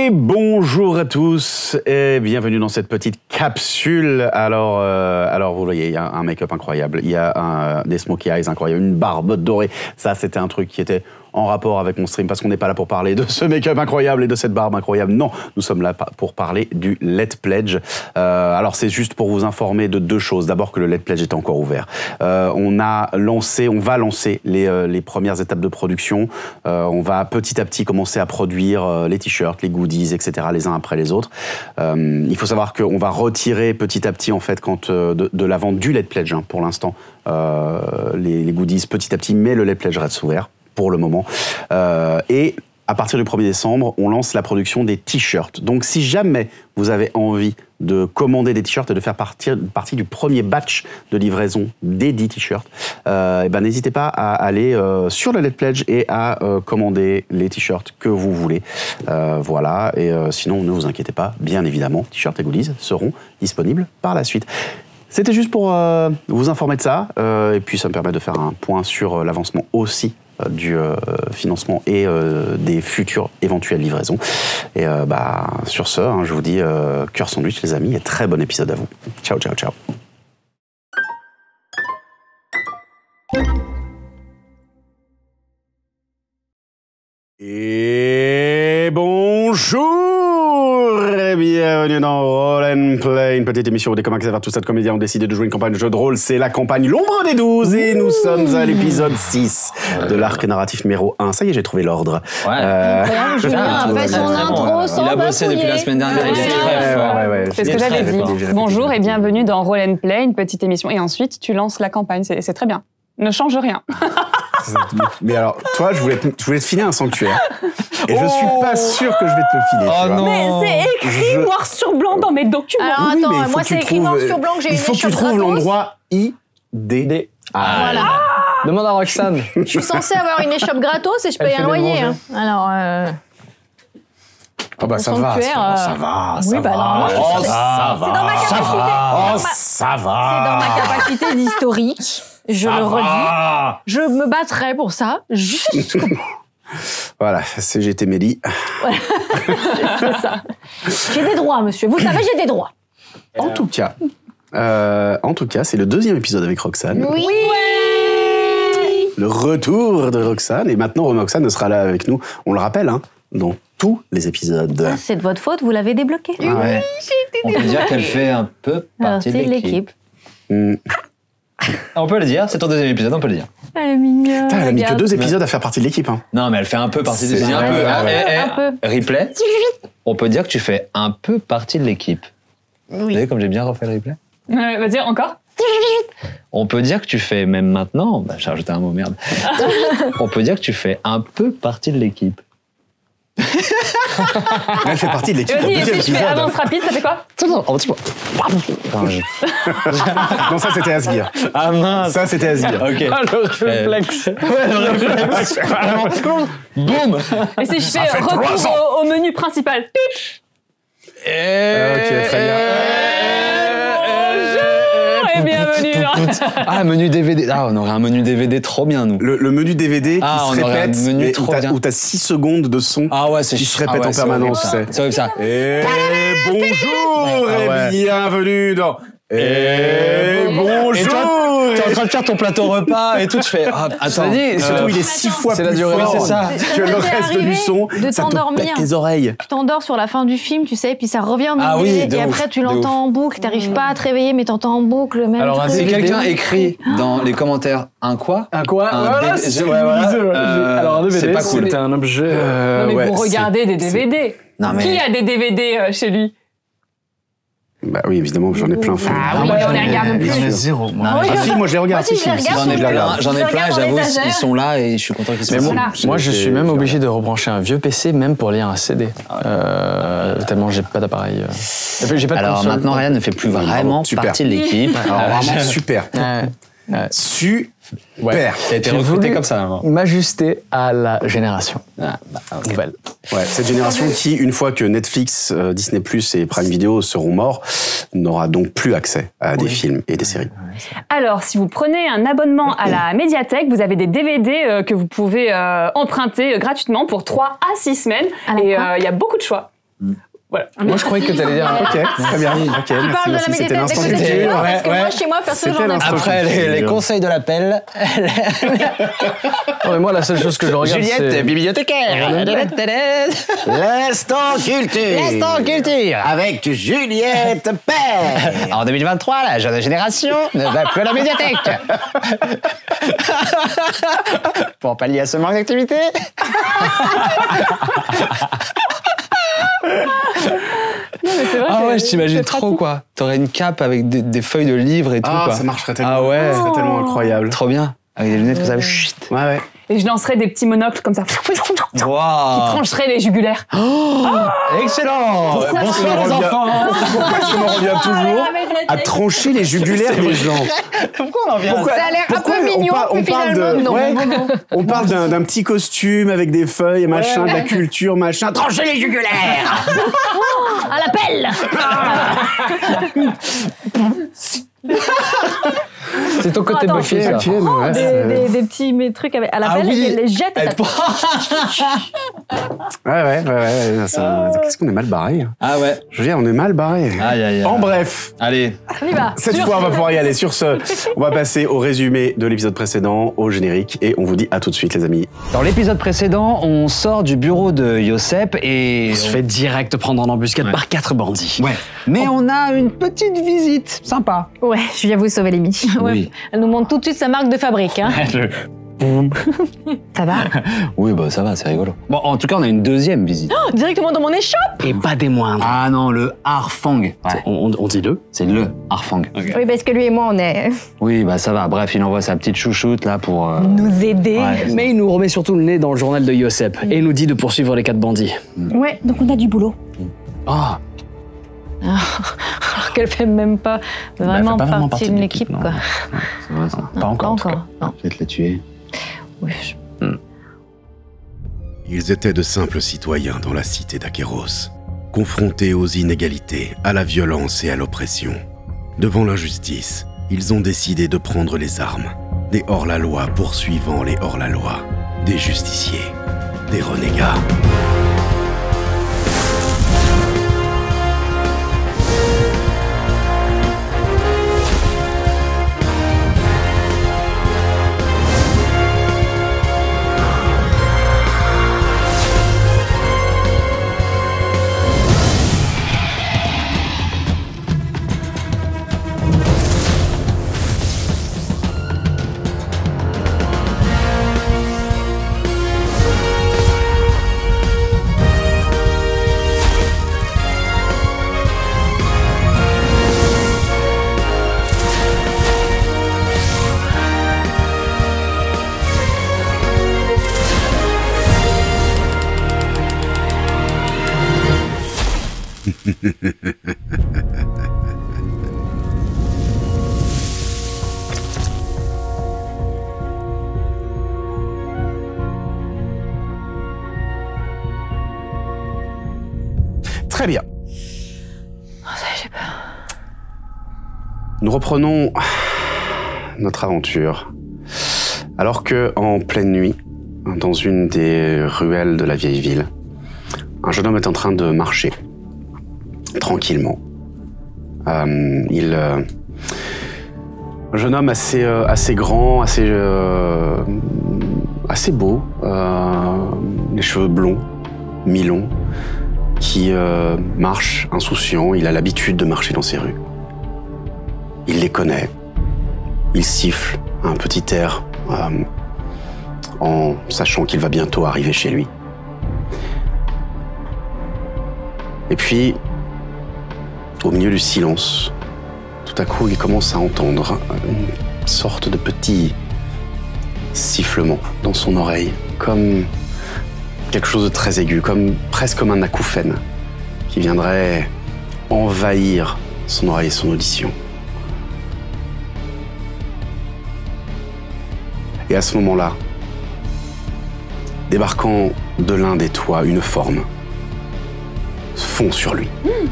Et bonjour à tous et bienvenue dans cette petite capsule. Alors vous voyez, il y a un make-up incroyable, il y a des smokey eyes incroyables, une barbe dorée. Ça, c'était un truc qui était en rapport avec mon stream parce qu'on n'est pas là pour parler de ce make-up incroyable et de cette barbe incroyable. Non, nous sommes là pour parler du Let Pledge. Alors c'est juste pour vous informer de deux choses. D'abord que le Let Pledge est encore ouvert. On va lancer les premières étapes de production. On va petit à petit commencer à produire les t-shirts, les goodies, etc. les uns après les autres. Il faut savoir qu'on va retirer petit à petit en fait de la vente du Let Pledge pour l'instant les goodies petit à petit, mais le Let Pledge reste ouvert pour le moment. Et à partir du 1er décembre, on lance la production des t-shirts. Donc si jamais vous avez envie de commander des t-shirts et de faire partie du premier batch de livraison des 10 t-shirts, n'hésitez pas à aller sur le Let Pledge et à commander les t-shirts que vous voulez. Voilà, et sinon ne vous inquiétez pas, bien évidemment, t-shirts et goodies seront disponibles par la suite. C'était juste pour vous informer de ça, et puis ça me permet de faire un point sur l'avancement aussi du financement et des futures éventuelles livraisons. Et sur ce, je vous dis cœur sandwich les amis, et très bon épisode à vous. Ciao, ciao, ciao. Et bonjour et bienvenue dans Roll and Play, une petite émission où des comiques vers tout ça de comédiens ont décidé de jouer une campagne de jeu de rôle. C'est la campagne L'Ombre des 12 et nous sommes à l'épisode 6 de l'arc narratif numéro 1. Ça y est, j'ai trouvé l'ordre. Julien a fait son intro sans il a bossé depuis la semaine dernière, il est très fort. C'est ce que j'avais dit. Bonjour et bienvenue dans Roll and Play, une petite émission. Et ensuite, tu lances la campagne, c'est très bien. Ne change rien. Mais alors, toi, je voulais te filer un sanctuaire. Et je suis pas sûr que je vais te le filer. Oh non. Mais c'est écrit noir sur blanc dans mes documents. Alors Oui, attends, mais moi c'est écrit noir sur blanc que j'ai une il faut que tu échoppe trouves gratos. l'endroit ID. Voilà. Demande à Roxane. Je suis censée avoir une échoppe gratos et je paye fait un des loyer. manger. Alors, Ah bah ça va, sanctuaire, ça va. oui, bah non, Oh, ça va. c'est dans ma capacité. Oh, ça C'est dans va. ma capacité d'historique. Je le redis. Je me battrai pour ça jusqu'au bout. Voilà, CGT Mélie. C'est ça. J'ai des droits, monsieur. Vous savez, j'ai des droits. En tout cas, c'est le deuxième épisode avec Roxane. Oui. Le retour de Roxane. Et maintenant, Roxane sera là avec nous. On le rappelle, dans tous les épisodes. Ah, c'est de votre faute, vous l'avez débloqué. Ouais. On peut dire qu'elle fait un peu partie de c'est l'équipe. Mm. On peut le dire, c'est ton deuxième épisode, on peut le dire. Elle est mignonne. Putain, elle a mis que regarde. 2 épisodes à faire partie de l'équipe. Non, mais elle fait un peu partie de C'est l'équipe. Un vrai, peu. un peu. Replay. On peut dire que tu fais un peu partie de l'équipe. Vous Oui. savez comme j'ai bien refait le replay. Vas-y, encore. On peut dire que tu fais, même maintenant, j'ai rajouté un mot, merde. On peut dire que tu fais un peu partie de l'équipe. Elle fait partie de l'équipe. Vas-y, au deuxième si je fais épisode. avance rapide, ça fait quoi? Non, ça c'était Asgir. Ah mince. Ça c'était Asgir. Ok. Le réflexe. Ouais, le réflexe. Boum. Et si je fais fait 3 ans. retour au menu principal? Ok, très bien. Bonjour et bienvenue. Ah, menu DVD. Ah, on aurait un menu DVD trop bien, nous. Le menu DVD Ah, qui on se aurait un répète, menu mais trop bien. où t'as 6 secondes de son Ah ouais, c'est qui se chiant. répète Ah ouais, en c'est permanence, tu horrible, sais. C'est horrible, ça. Et bonjour Ah ouais. et bienvenue dans... Et bonjour. Et toi, t'es en train de faire ton plateau repas et tout, tu fais. Ah, attends. Et surtout, il est 6 fois c'est plus la durée, fort c'est ça. que le reste du son. de Ça te t'endormir. pète les oreilles. Tu t'endors sur la fin du film, tu sais, puis ça revient en Ah DVD, oui, de et ouf, après tu de l'entends en boucle, t'arrives pas à te réveiller, mais t'entends en boucle le même Alors, un truc. Si DVD. quelqu'un écrit dans les commentaires un quoi? Un quoi? Un Voilà, DVD. c'est Ouais, voilà. Alors, un DVD, c'est pas cool. c'était un objet. Non, mais ouais, vous regardez des DVD. Non, mais. Qui a des DVD chez lui? Bah oui, évidemment, j'en ai plein. Ah oui, on les regarde plus. J'en ai zéro, moi. Non, mais Ah si, moi je les regarde. Moi aussi, je les regarde. J'en ai Je plein, regarde. j'en ai Je plein, regarde dans j'avoue, l'étagère. ils sont là et je suis content qu'ils soient Mais là. moi, je suis même obligé de rebrancher un vieux PC, même pour lire un CD. Tellement j'ai pas d'appareil. J'ai pas de Alors console. maintenant, Ryan ne fait plus vraiment Super. partie de l'équipe. Alors vraiment, super. Ouais. Super. T'as été J'ai recruté voulu comme ça, avant. m'ajuster à la génération nouvelle. Ouais, cette génération qui, une fois que Netflix, Disney+, et Prime Video seront morts, n'aura donc plus accès à des films et des séries. Alors, si vous prenez un abonnement à la médiathèque, vous avez des DVD que vous pouvez emprunter gratuitement pour 3 à 6 semaines. À la Et quoi il y a beaucoup de choix. Voilà. Moi, je croyais que t'allais dire. Ok, très bien. Ok, Tu parles de la C'était médiathèque l'instant de culture. culture, parce que ouais. moi, chez moi, perso, C'était j'en ai l'instant pas. Après, culture. les conseils de l'appel. Non, mais moi, la seule chose que je regarde, c'est. bibliothécaire. L'instant culture. L'instant culture. Avec Juliette Père. En 2023, la jeune génération ne va plus à la médiathèque. Pour pallier à ce manque d'activité. Non, mais c'est vrai, Ah ouais, je c'est t'imagine trop pratique. quoi. T'aurais une cape avec des feuilles de livres et tout Ah, quoi. ça marcherait tellement. Ah ouais. Ça serait tellement incroyable. Trop bien. Avec des lunettes comme ça. Chut. Ouais, ouais. Et je lancerais des petits monocles comme ça. Qui Wow. trancheraient les jugulaires. Excellent. Bonsoir les enfants. Pourquoi est-ce qu'on en revient toujours à trancher les jugulaires des gens? Pourquoi on en vient Pourquoi, Ça a l'air un pourquoi peu mignon, on puis parle finalement, non. ouais, on parle d'un petit costume avec des feuilles et machin, de la culture, machin. Trancher les jugulaires. À l'appel. C'est ton côté Attends, Buffy, ça. Ok, mais ouais, c'est- Des petits trucs à l'appel oui. et qu'elle les jette. Et ça... ouais. Qu'est-ce qu'on est mal barré. Ah ouais. Je veux dire, on est mal barré. Aïe, aïe, aïe. En bref, Allez. On y va. cette fois, on va pouvoir y aller. Sur ce, on va passer au résumé de l'épisode précédent, au générique, et on vous dit à tout de suite, les amis. Dans l'épisode précédent, on sort du bureau de Yosep et... On se fait direct prendre en embuscade Ouais. par 4 bandits. Ouais. Mais on a une petite visite sympa. Ouais, je viens vous sauver les miches. Ouais. Oui. Elle nous montre tout de suite sa marque de fabrique. Hein. Ça va? Oui, bah ça va, c'est rigolo. Bon, en tout cas, on a une deuxième visite. Directement dans mon échoppe. Et pas des moindres. Ah non, le Harfang. Ouais. On dit le. C'est le Harfang. Oui, parce que lui et moi, on est Oui, bah ça va. Bref, il envoie sa petite chouchoute là pour... nous aider. Ouais. Mais il nous remet surtout le nez dans le journal de Yosep et nous dit de poursuivre les 4 bandits. Ouais, donc on a du boulot. Ah, Alors qu'elle fait même pas vraiment, elle fait pas vraiment partie de l'équipe, non. quoi. C'est vrai ça. Pas encore, en tout cas. Non. Peut-être la tuer. Oui, Ils étaient de simples citoyens dans la cité d'Aqueros, confrontés aux inégalités, à la violence et à l'oppression. Devant l'injustice, ils ont décidé de prendre les armes, des hors-la-loi poursuivant les hors-la-loi, des justiciers, des renégats. Très bien. Nous reprenons notre aventure. Alors que, en pleine nuit, dans une des ruelles de la vieille ville, un jeune homme est en train de marcher tranquillement. Un jeune homme assez grand, assez beau, les cheveux blonds, mi-longs, qui marche insouciant. Il a l'habitude de marcher dans ces rues. Il les connaît. Il siffle un petit air en sachant qu'il va bientôt arriver chez lui. Et puis, au milieu du silence, tout à coup, il commence à entendre une sorte de petit sifflement dans son oreille, comme quelque chose de très aigu, presque comme un acouphène qui viendrait envahir son oreille et son audition. Et à ce moment-là, débarquant de l'un des toits, une forme fond sur lui.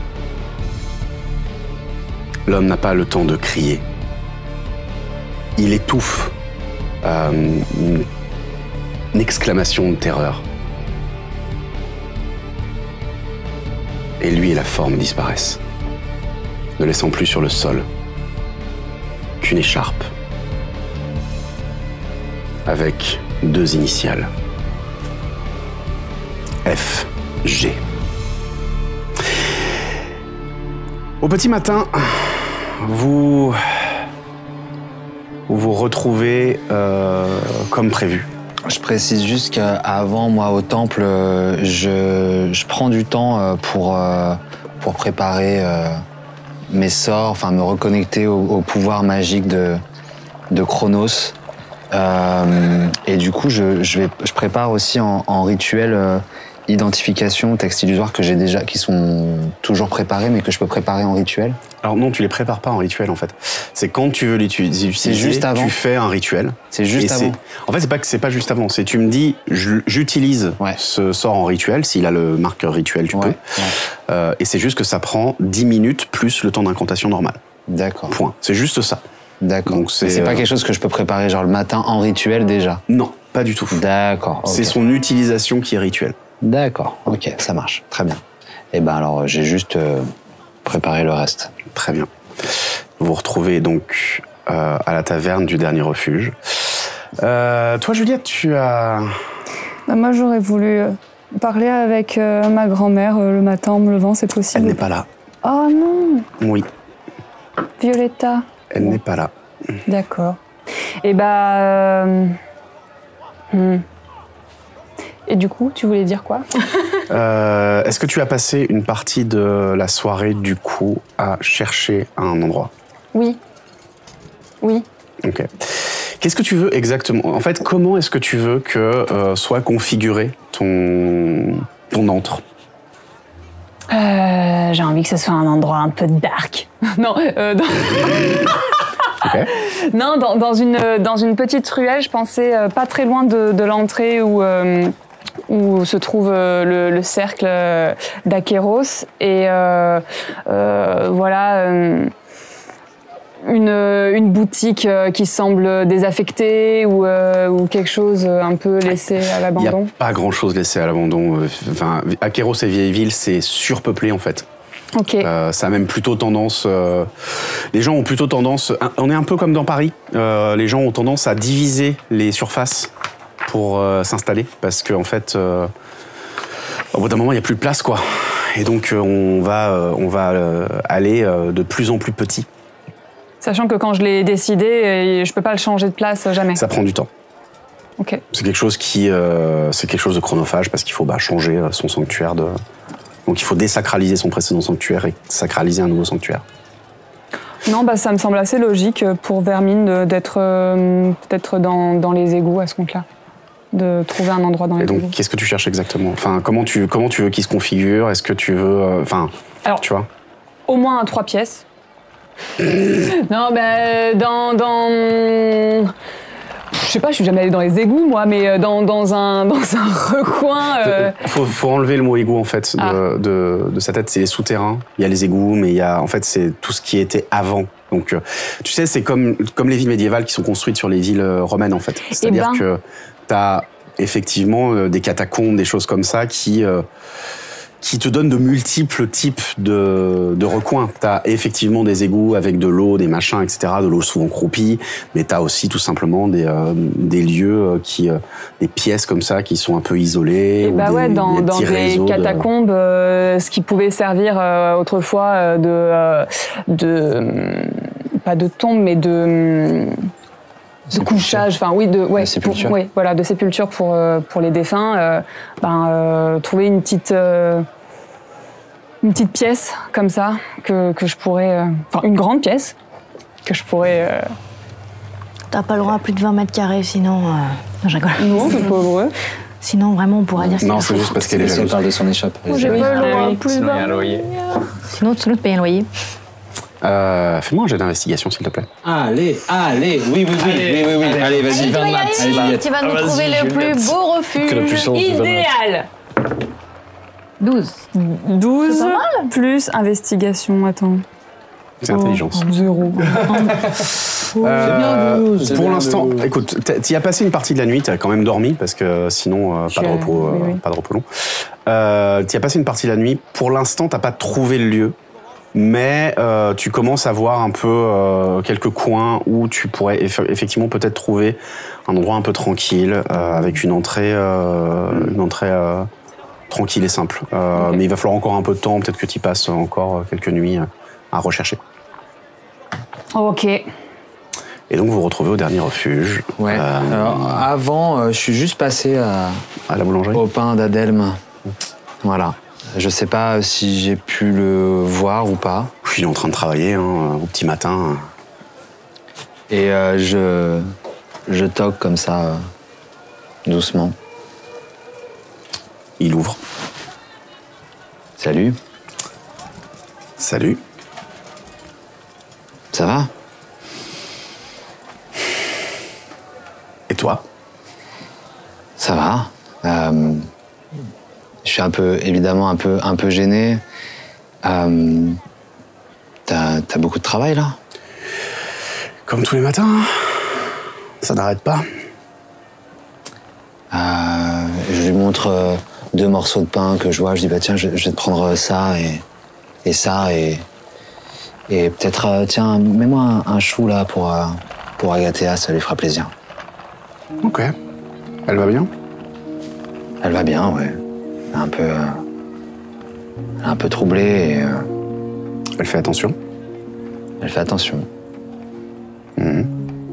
L'homme n'a pas le temps de crier. Il étouffe une exclamation de terreur. et lui et la forme disparaissent, ne laissant plus sur le sol qu'une écharpe avec 2 initiales. FG. Au petit matin, vous vous retrouvez comme prévu. Je précise juste qu'avant, moi, au temple, je prends du temps pour préparer mes sorts, enfin me reconnecter au pouvoir magique de Chronos. Et du coup, je prépare aussi en rituel identification, texte illusoire que j'ai déjà, qui sont toujours préparés, mais que je peux préparer en rituel. Alors non, tu les prépares pas en rituel en fait. C'est quand tu veux l'utiliser, juste avant. Tu fais un rituel. C'est juste avant. En fait, c'est pas juste avant. C'est tu me dis, j'utilise ce sort en rituel. S'il a le marqueur rituel, tu peux. Et c'est juste que ça prend 10 minutes plus le temps d'incantation normal. D'accord. Point. C'est juste ça. D'accord. Donc c'est pas quelque chose que je peux préparer genre le matin en rituel déjà. Non, pas du tout. D'accord. Okay. C'est son utilisation qui est rituelle. D'accord. Ok, ça marche. Très bien. Et ben alors j'ai juste préparé le reste. Très bien. Vous vous retrouvez donc à la taverne du dernier refuge. Toi, Juliette, tu as... Moi, j'aurais voulu parler avec ma grand-mère le matin en me levant, c'est possible? Elle n'est pas là. Oh non! Oui. Violetta? Elle n'est pas là. D'accord. Et Et du coup, tu voulais dire quoi? Est-ce que tu as passé une partie de la soirée, du coup, à chercher un endroit? Oui. Oui. Ok. Qu'est-ce que tu veux exactement? En fait, comment est-ce que tu veux que soit configuré ton antre? J'ai envie que ce soit un endroit un peu dark. Non, Okay. Non, dans une petite ruelle, je pensais pas très loin de l'entrée où se trouve le cercle d'Aqueros. Et voilà, une boutique qui semble désaffectée ou quelque chose un peu laissé à l'abandon. Il n'y a pas grand-chose laissé à l'abandon. Enfin, Aqueros et Vieilleville, c'est surpeuplé en fait. Ok. Ça a même plutôt tendance... les gens ont plutôt tendance... On est un peu comme dans Paris. Les gens ont tendance à diviser les surfaces pour s'installer. Parce qu'en fait, au bout d'un moment, il n'y a plus de place, quoi. Et donc, on va aller de plus en plus petit. Sachant que quand je l'ai décidé, je peux pas le changer de place jamais. Ça prend du temps. Ok. C'est quelque chose de chronophage parce qu'il faut changer son sanctuaire de... Donc il faut désacraliser son précédent sanctuaire et sacraliser un nouveau sanctuaire. Non, ça me semble assez logique pour Vermine d'être peut-être dans les égouts à ce compte-là. De trouver un endroit dans les égouts. Et donc, qu'est-ce que tu cherches exactement? Enfin, comment tu veux qu'il se configure? Est-ce que tu veux... Alors, tu vois? Au moins 3 pièces. Non, je sais pas, je suis jamais allée dans les égouts, moi, mais dans un recoin... Faut enlever le mot égout, en fait, de sa tête. C'est les souterrains. Il y a les égouts, mais en fait, c'est tout ce qui était avant. Donc, tu sais, c'est comme les villes médiévales qui sont construites sur les villes romaines, en fait. C'est-à-dire que t'as effectivement des catacombes, des choses comme ça qui te donnent de multiples types de recoins. T'as effectivement des égouts avec de l'eau, des machins, etc., de l'eau souvent croupie, mais t'as aussi tout simplement des lieux des pièces comme ça qui sont un peu isolées. Et dans des catacombes, ce qui pouvait servir autrefois pas de tombe, mais de couchage, de sépulture. De sépulture pour les défunts. Trouver une petite pièce comme ça que je pourrais, une grande pièce que je pourrais. T'as pas le droit à plus de 20 mètres carrés, sinon. Non, je rigole. Non, c'est pas vrai. Sinon, vraiment, on pourra dire que non, c'est juste parce qu'elle est jalouse. On parle de son échoppe. J'ai pas le droit à plus Sinon, il y a un loyer. Sinon, tu payes un loyer. Fais-moi un jet d'investigation, s'il te plaît. Allez, oui. Allez, vas-y, Tu vas nous trouver le plus beau refuge. Idéal. 12. 12 plus investigation, attends. C'est intelligence. 0. Pour l'instant, écoute, tu as passé une partie de la nuit, tu as quand même dormi, parce que sinon, pas de repos long. tu as passé une partie de la nuit. Pour l'instant, t'as pas trouvé le lieu. Mais tu commences à voir un peu quelques coins où tu pourrais effectivement peut-être trouver un endroit un peu tranquille, avec une entrée tranquille et simple. Okay. Mais il va falloir encore un peu de temps, peut-être que tu y passes encore quelques nuits à rechercher. Ok. Et donc vous vous retrouvez au dernier refuge. Ouais. Alors, avant, je suis juste passé à la boulangerie. au pain d'Adelme. Voilà. Je sais pas si j'ai pu le voir ou pas. Il est en train de travailler au petit matin. Et je toque comme ça, doucement. Il ouvre. Salut. Salut. Ça va? Et toi? Ça va. Je suis évidemment un peu gêné. T'as beaucoup de travail là? Comme tous les matins, ça n'arrête pas. Je lui montre 2 morceaux de pain que je vois. Je dis bah tiens, je vais te prendre ça et ça et peut-être tiens, mets-moi un chou là pour Agathea, ça lui fera plaisir. Ok. Elle va bien? Elle va bien, ouais. Elle est un peu troublée et Elle fait attention? elle fait attention. Mhm.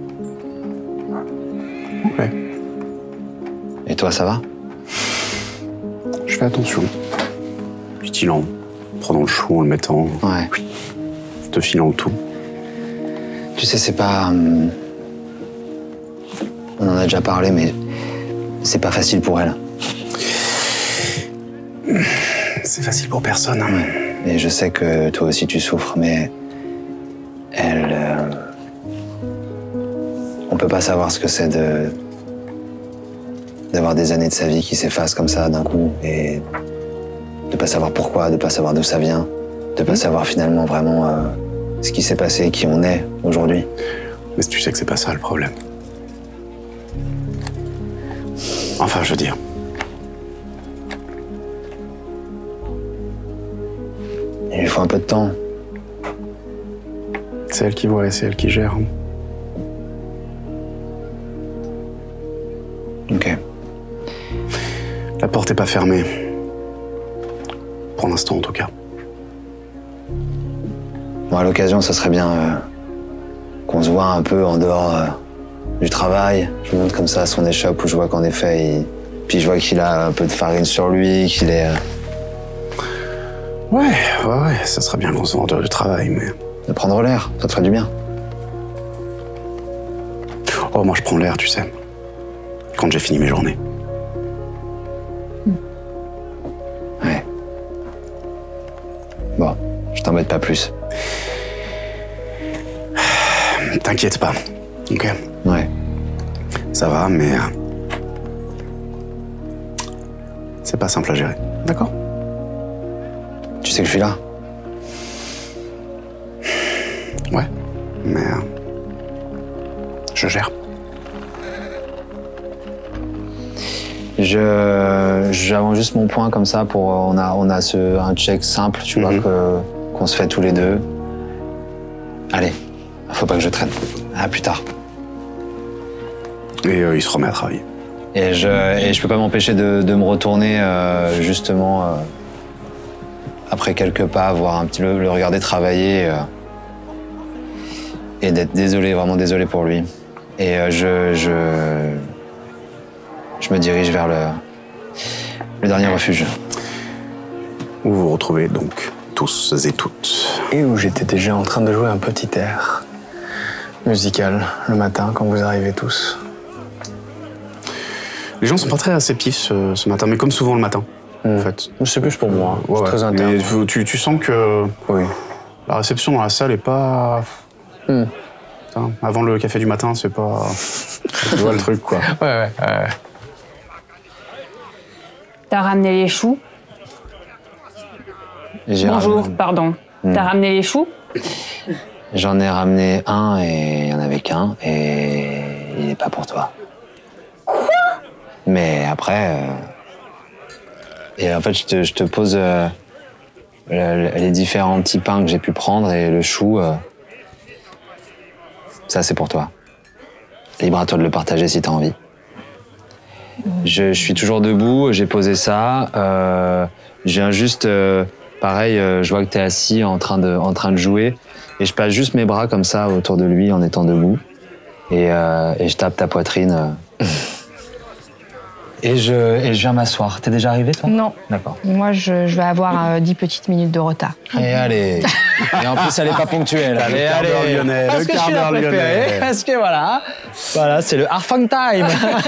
Ok. Et toi, ça va? Je fais attention. Dit-il en prenant le chou, en le mettant, Ouais. te filant le tout. Tu sais, c'est pas... On en a déjà parlé, mais c'est pas facile pour elle. C'est facile pour personne. Et je sais que toi aussi tu souffres, mais elle... On peut pas savoir ce que c'est d'avoir des années de sa vie qui s'effacent comme ça d'un coup et de pas savoir pourquoi, de pas savoir d'où ça vient, de pas savoir finalement vraiment ce qui s'est passé, qui on est aujourd'hui. Mais tu sais que c'est pas ça le problème. Enfin, je veux dire. Il lui faut un peu de temps. C'est elle qui voit et c'est elle qui gère. Ok. La porte est pas fermée. Pour l'instant, en tout cas. Bon, à l'occasion, ça serait bien qu'on se voit un peu en dehors du travail. Je monte comme ça son échoppe où je vois qu'en effet, puis je vois qu'il a un peu de farine sur lui, qu'il est... Ouais, ça serait bien qu'on se voit en dehors du travail, mais... de prendre l'air, ça te ferait du bien. Oh, moi je prends l'air, tu sais. Quand j'ai fini mes journées. Ouais. Bon, je t'embête pas plus. T'inquiète pas, ok? Ouais. Ça va, mais... c'est pas simple à gérer, d'accord? Tu sais que je suis là. Ouais, mais... je gère. J'avance juste mon point comme ça pour... On a un check simple, tu vois, qu'on se fait tous les deux. Allez, faut pas que je traîne. À plus tard. Et il se remet à travailler. Et je peux pas m'empêcher de me retourner justement après quelques pas, voir un petit le regarder travailler et d'être désolé, vraiment désolé pour lui. Et je me dirige vers le dernier refuge. Où vous vous retrouvez donc tous et toutes. Et où j'étais déjà en train de jouer un petit air musical le matin quand vous arrivez tous. Les gens sont pas très réceptifs ce matin, mais comme souvent le matin, en fait. C'est plus pour moi, Ouais, c'est très interne. mais tu sens que Oui. la réception dans la salle est pas... Putain, avant le café du matin, c'est pas... tu vois le truc, quoi. Ouais. T'as ramené les choux? Bonjour, pardon. T'as ramené les choux? J'en ai ramené un et il y en avait qu'un et il n'est pas pour toi. Quoi? Mais après, Et en fait, je te pose les différents petits pains que j'ai pu prendre et le chou. Ça, c'est pour toi. Libre à toi de le partager si t'as envie. Je suis toujours debout, j'ai posé ça. Je viens juste, pareil, je vois que t'es assis en train de jouer. Et je passe juste mes bras comme ça autour de lui en étant debout. Et je tape ta poitrine. Et je viens m'asseoir. T'es déjà arrivé, toi? Non. D'accord. Moi, je vais avoir 10 petites minutes de retard. Et allez. Et en plus, elle est pas ponctuelle. Allez, quart d'heure lyonnais, Parce le que je quart suis la d'heure préférée. lyonnais. Parce que voilà, c'est le Harfang Time.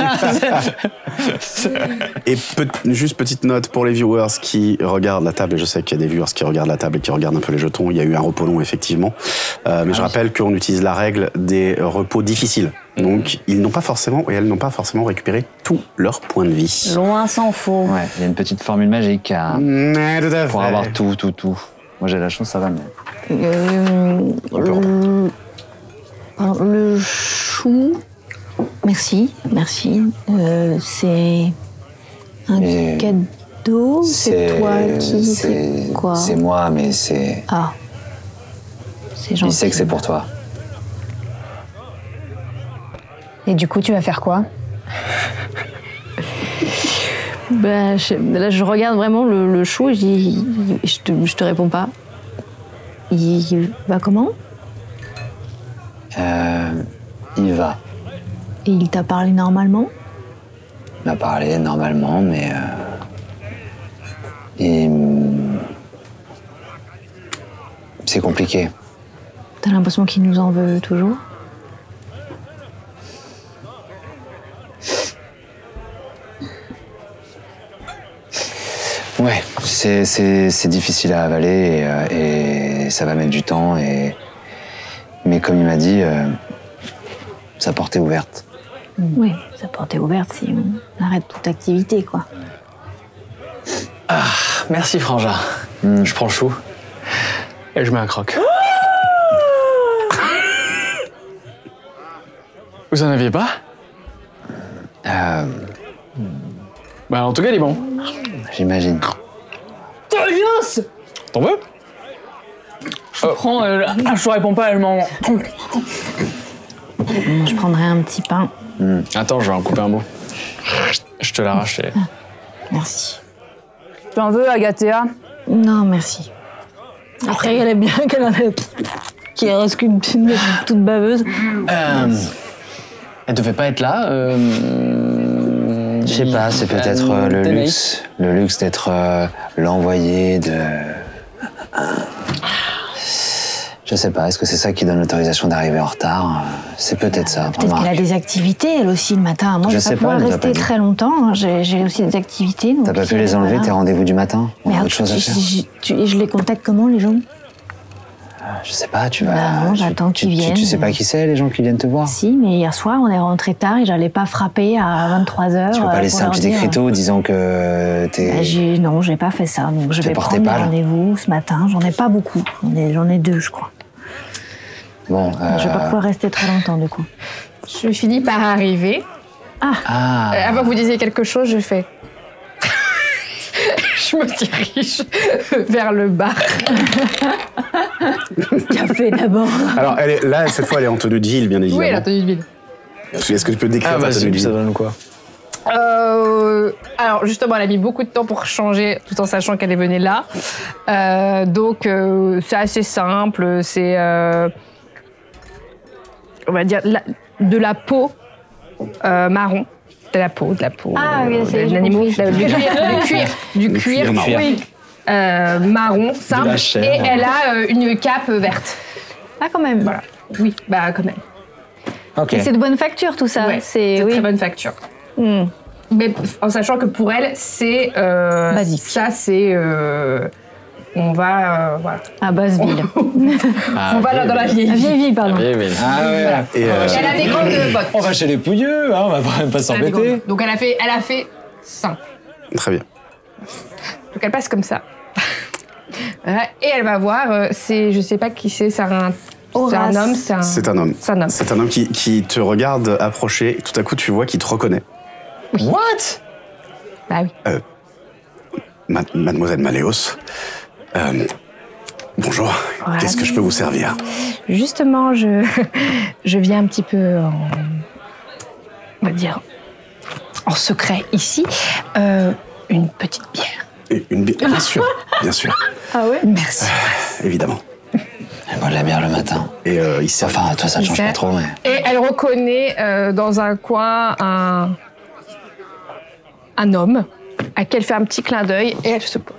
Et juste petite note pour les viewers qui regardent la table, et je sais qu'il y a des viewers qui regardent la table et qui regardent un peu les jetons, il y a eu un repos long effectivement, mais je rappelle qu'on utilise la règle des repos difficiles. Donc ils n'ont pas forcément, et elles n'ont pas forcément récupéré tous leurs points de vie. Loin s'en faut. Ouais, il y a une petite formule magique pour avoir tout. Moi j'ai la chance, ça va, mais... Le chou... Merci. C'est un Et cadeau. C'est toi qui... C'est quoi? C'est moi, mais c'est... Ah. C'est gentil. Il sait que c'est pour toi. Et du coup, tu vas faire quoi? Ben, là, je regarde vraiment le chou et je te réponds pas. Il va comment? Il va. Et il t'a parlé normalement? Il m'a parlé normalement, mais... c'est compliqué. T'as l'impression qu'il nous en veut toujours? Ouais, c'est difficile à avaler et ça va mettre du temps. Mais comme il m'a dit, sa porte est ouverte. Oui, sa porte est ouverte si on arrête toute activité, quoi. Ah, merci Frangin. Je prends le chou et je mets un croc. Vous en aviez pas? Bah en tout cas il est bon. J'imagine. T'en veux? Je prends, je réponds pas, elle m'en... Je prendrai un petit pain. Attends, je vais en couper un bout. Je te l'arrache. Merci. Tu en veux, Agathea? Non, merci. Après, elle est bien qu'elle en ait... qu'il reste qu'une toute baveuse. Elle devait pas être là. Je sais pas, c'est peut-être le luxe d'être l'envoyé de... Je sais pas, est-ce que c'est ça qui donne l'autorisation d'arriver en retard? C'est peut-être ça. Peut-être qu'elle a des activités, elle aussi, le matin. Moi, je vais pas pouvoir rester très longtemps. J'ai aussi des activités. T'as pas pu les enlever, tes rendez-vous du matin? Mais autre chose à faire. je les contacte comment, les gens? Je sais pas, tu vas... Non, j'attends qu'ils viennent. Tu sais pas qui c'est, les gens qui viennent te voir? Si, mais hier soir, on est rentré tard et j'allais pas frapper à 23h. Tu peux pas laisser un petit écriteau disant que t'es... Non, j'ai pas fait ça. Donc je vais prendre mes rendez-vous ce matin. J'en ai pas beaucoup. J'en ai 2, je crois. Bon, je vais pas pouvoir rester très longtemps, du coup. Je finis par arriver. Avant que vous disiez quelque chose, je fais... Je me dirige vers le bar. Café d'abord. Alors, là, cette fois, elle est en tenue de ville, bien évidemment. Oui, la tenue de ville. Est-ce que tu peux décrire ta tenue de ville? Ça donne quoi? Alors, justement, elle a mis beaucoup de temps pour changer, tout en sachant qu'elle est venue là. Donc, c'est assez simple. C'est, on va dire, de la peau marron. De la peau. Ah oui, c'est des animaux. Du cuir marron. Oui. Marron, simple. Et elle a une cape verte. Ah, quand même. Voilà. Oui, bah quand même. Ok. Et c'est de bonne facture, tout ça. Ouais, c'est très bonne facture. Mais en sachant que pour elle, c'est... basique. Ça, c'est... on va... voilà. À Basseville. On va là dans la vieille La vieille ville, pardon. Ah ouais. Voilà. Et, Elle a des grandes bottes. On va chez les pouilleux, hein, on va pas Elle a des grandes bottes. Donc elle a fait 5. Très bien. Donc elle passe comme ça. Voilà. Et elle va voir, je sais pas qui c'est un homme, C'est un homme. C'est un homme. C'est un homme qui te regarde approcher. Tout à coup, tu vois qu'il te reconnaît. What? Bah oui. Mademoiselle Maléos. Bonjour, qu'est-ce que je peux vous servir? Justement, je viens un petit peu on va dire, en secret ici. Une petite bière. Une bière, bien sûr, bien sûr. Ah ouais? Merci. Évidemment. Elle boit de la bière le matin. Et il sert. Enfin, toi, ça ne change pas trop, mais... Et elle reconnaît dans un coin un homme à qui elle fait un petit clin d'œil et elle se pose.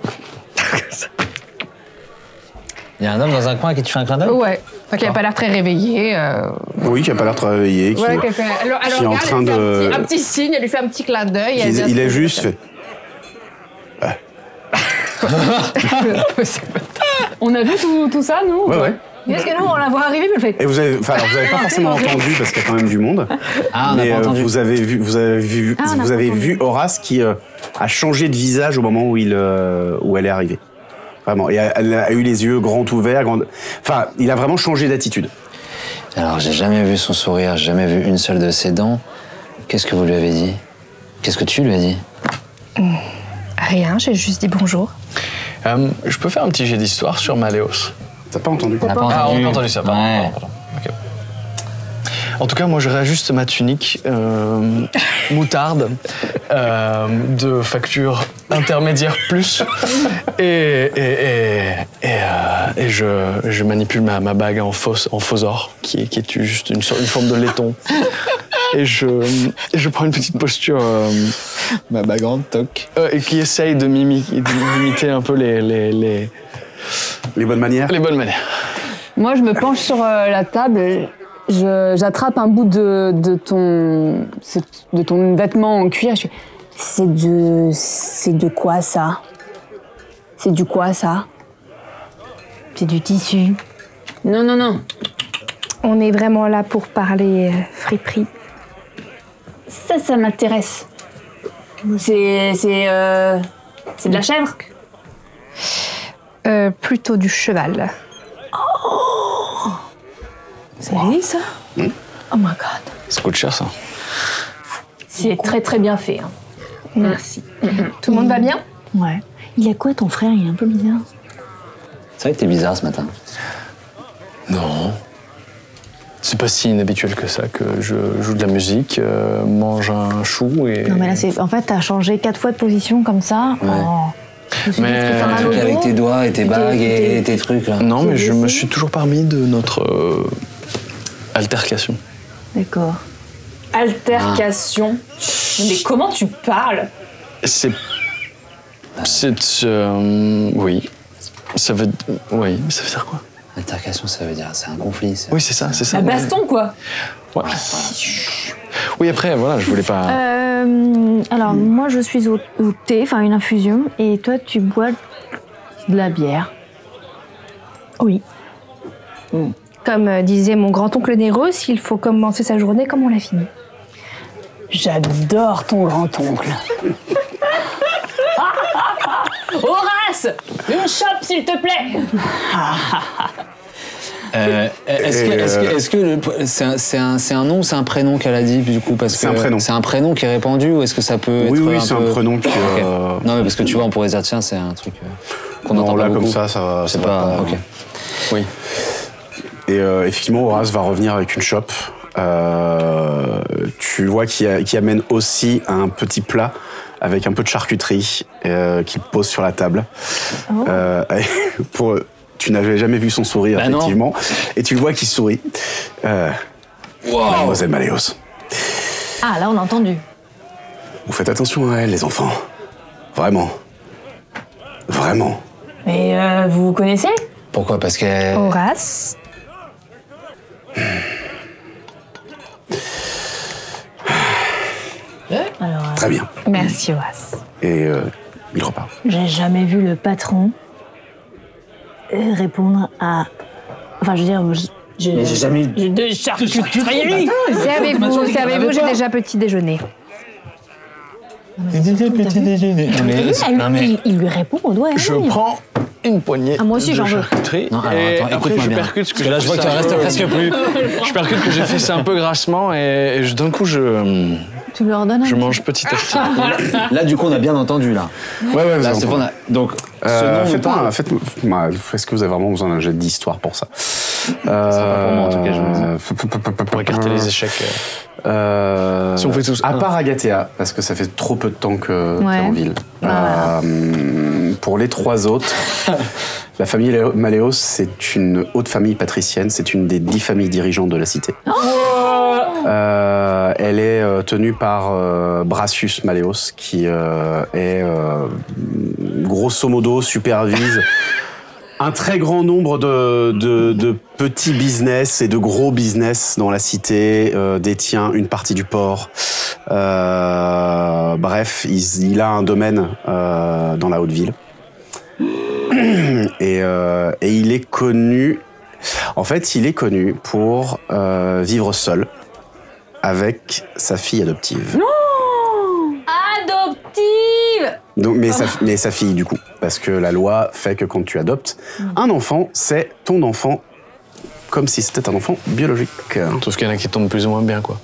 Il y a un homme dans un coin à qui tu fais un clin d'œil? Ouais, enfin, qui n'a pas l'air très réveillé. Oui, qui n'a pas l'air très réveillé. Qui, Ouais, elle est en train de... un petit signe, elle lui fait un petit clin d'œil. Il est juste fait. On a vu tout ça, nous? Ouais. Parce que nous, on la voit arriver, mais le fait. Et vous avez pas forcément entendu parce qu'il y a quand même du monde. Ah, on n'a mais pas entendu. vous avez vu Horace qui a changé de visage au moment où elle est arrivée. Vraiment. Et elle a eu les yeux grands ouverts. Enfin, il a vraiment changé d'attitude. Alors, j'ai jamais vu son sourire, j'ai jamais vu une seule de ses dents. Qu'est-ce que vous lui avez dit? Qu'est-ce que tu lui as dit? Rien, j'ai juste dit bonjour. Je peux faire un petit jet d'histoire sur Maléos? T'as pas entendu? On n'a pas entendu. Ah, on n'a pas entendu ça, pardon. Ouais. Pardon. Ok. En tout cas, moi, je réajuste ma tunique moutarde de facture intermédiaire plus et je manipule ma bague en faux or qui est juste une forme de laiton. Et je prends une petite posture Ma bague en toc. et qui essaye d'imiter un peu les bonnes manières? les bonnes manières. Moi, je me penche sur la table, j'attrape un bout de ton vêtement en cuir. Je fais, c'est de quoi ça? C'est du quoi ça? C'est du tissu. Non. On est vraiment là pour parler friperie. Ça m'intéresse. C'est de la chèvre? Plutôt du cheval. C'est joli, ça? Oh my god. Ça coûte cher, ça. C'est très très bien fait. Hein. Merci. Tout le monde va bien? Ouais. Il a quoi ton frère? Il est un peu bizarre. C'est vrai que t'es bizarre ce matin. Non. C'est pas si inhabituel que ça, que je joue de la musique, mange un chou et... Non mais là, en fait, t'as changé 4 fois de position comme ça. Ouais. Je me suis dit, est-ce que ça Un m'a truc au avec dos? tes doigts et tes bagues et tes trucs, là. Non, mais je blessé me suis toujours parmi de notre altercation. D'accord. Altercation. Mais comment tu parles? Oui. Ça veut dire quoi? Altercation, ça veut dire, c'est un conflit. Oui, c'est ça. Un baston, quoi. Ouais. Oui, après, voilà, je voulais pas... Alors, moi, je suis au thé, enfin une infusion, et toi, tu bois de la bière. Oui. Comme disait mon grand-oncle Néros, il faut commencer sa journée comme on l'a fini. J'adore ton grand-oncle. Horace! Une chope, s'il te plaît! Est-ce que c'est un nom ou c'est un prénom qu'elle a dit du coup parce que C'est un prénom. C'est un prénom qui est répandu ou est-ce que ça peut Oui, être c'est un peu... prénom qui... Ok. Non mais parce que tu vois on pourrait dire tiens c'est un truc qu'on Non, entend là, pas comme beaucoup. ça va C'est va pas... Ok. Oui. Et effectivement, Horace va revenir avec une chope. Tu vois qu'il amène aussi un petit plat avec un peu de charcuterie qu'il pose sur la table. Tu n'avais jamais vu son sourire, Bah non. effectivement. Et tu le vois qu'il sourit. Mademoiselle Maléos, Ah, là, on a entendu. vous faites attention à elle, les enfants. Vraiment. Vraiment. Mais vous vous connaissez? Pourquoi? Parce que Horace, Alors, Très bien. merci Horace. Et il repart. j'ai jamais vu le patron répondre à... Enfin, je veux dire, j'ai jamais eu de charcuterie. Servez-vous, j'ai déjà petit déjeuner. Il lui répond au doigt. Je prends une poignée Ah, moi aussi, de j'en veux. charcuterie Non, alors, et attends, après écoute-moi je bien. percute ce que Parce que là, je vois qu'il en reste presque plus. Je percute que j'ai fait ça un peu grassement et d'un coup je Tu leur donnes un Je petit- mange petit à petit. Là, du coup, on a bien entendu, là. Ouais, Là, vous c'est entendez. bon, donc, ce nom nous parle. Est-ce que vous avez vraiment besoin d'un jet d'histoire pour ça pas pour moi, en tout cas, je me Pour écarter les échecs. Si on fait tous à un. part Agathea, parce que ça fait trop peu de temps que t'es Ouais. en ville. Voilà. Pour les 3 autres, la famille Maléos, c'est une haute famille patricienne, c'est une des 10 familles dirigeantes de la cité. Elle est tenue par Bracius Maléos, qui grosso modo supervise un très grand nombre de petits business et de gros business dans la cité, détient une partie du port. Bref, il a un domaine dans la haute ville. Et il est connu... En fait, il est connu pour vivre seul avec sa fille adoptive. Adoptive. Donc, mais sa fille, du coup. Parce que la loi fait que quand tu adoptes un enfant, c'est ton enfant, comme si c'était un enfant biologique. Sauf qu'il y en a qui tombent plus ou moins bien, quoi.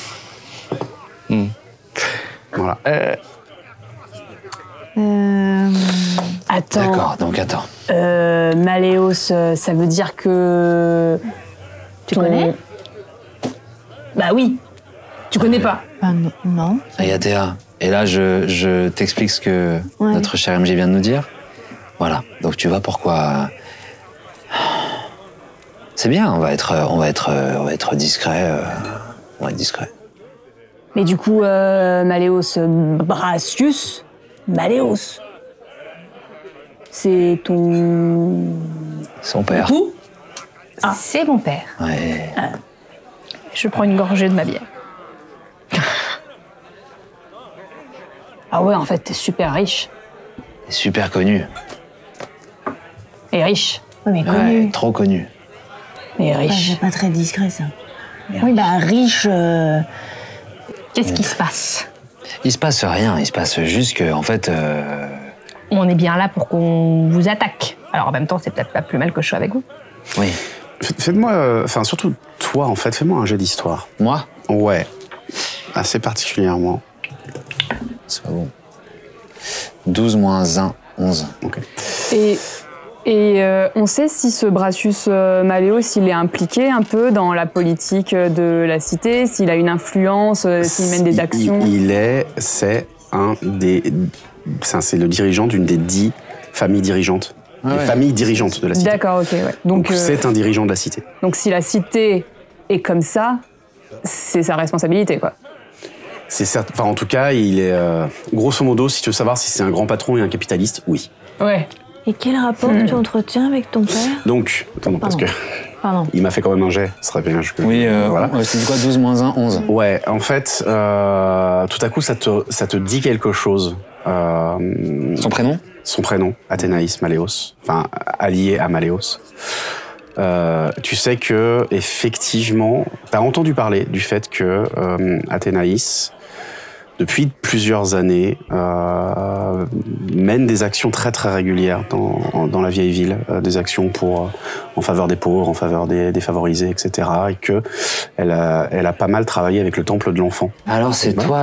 Voilà. Attends. D'accord, donc attends. Maléos, ça veut dire que... Tu connais? Bah oui. Tu connais pas. Non. Agathea. Et là, je t'explique ce que Ouais. notre cher MJ vient de nous dire. Voilà. Donc tu vois pourquoi. C'est bien. On va être discret. On va être discret. Mais du coup, Maléos, Bracius, Maléos. C'est ton... Son père. Tout? C'est mon père. Ouais. Je prends une gorgée de ma bière. Ah ouais, en fait, t'es super riche. C'est super connu. Et riche. Oui, mais Ouais, connu. trop connu. Et Ah, riche. c'est pas très discret, ça. Oui, bah, riche. Qu'est-ce qui se passe? Il se passe rien. Il se passe juste que, en fait, On est bien là pour qu'on vous attaque. Alors en même temps, c'est peut-être pas plus mal que je sois avec vous. oui. Faites-moi, enfin surtout toi en fait, fais-moi un jet d'histoire. Moi, Ouais, assez particulièrement. c'est pas bon. 12 moins 1, 11. Ok. Et on sait si ce Bracius Maléos, il est impliqué un peu dans la politique de la cité, s'il a une influence, s'il mène des actions. C'est le dirigeant d'une des 10 familles dirigeantes. Ah des ouais. familles dirigeantes de la cité. D'accord, ok, ouais. Donc c'est un dirigeant de la cité. Donc si la cité est comme ça, c'est sa responsabilité, quoi. C'est certes, enfin en tout cas, il est grosso modo, si tu veux savoir si c'est un grand patron et un capitaliste, oui. Ouais. Et quel rapport tu entretiens avec ton père? Donc, attends, parce que Pardon. il m'a fait quand même un jet, ce serait bien que Oui, voilà. c'est quoi 12 moins 1, 11. Ouais, en fait, tout à coup, ça te dit quelque chose. Son prénom? Son prénom, Athénaïs Maléos, enfin allié à Maléos. Tu sais que effectivement, t'as entendu parler du fait que Athénaïs, depuis plusieurs années, mène des actions très très régulières dans la vieille ville, des actions en faveur des pauvres, en faveur des défavorisés, etc. Et que elle a pas mal travaillé avec le temple de l'enfant. Alors c'est toi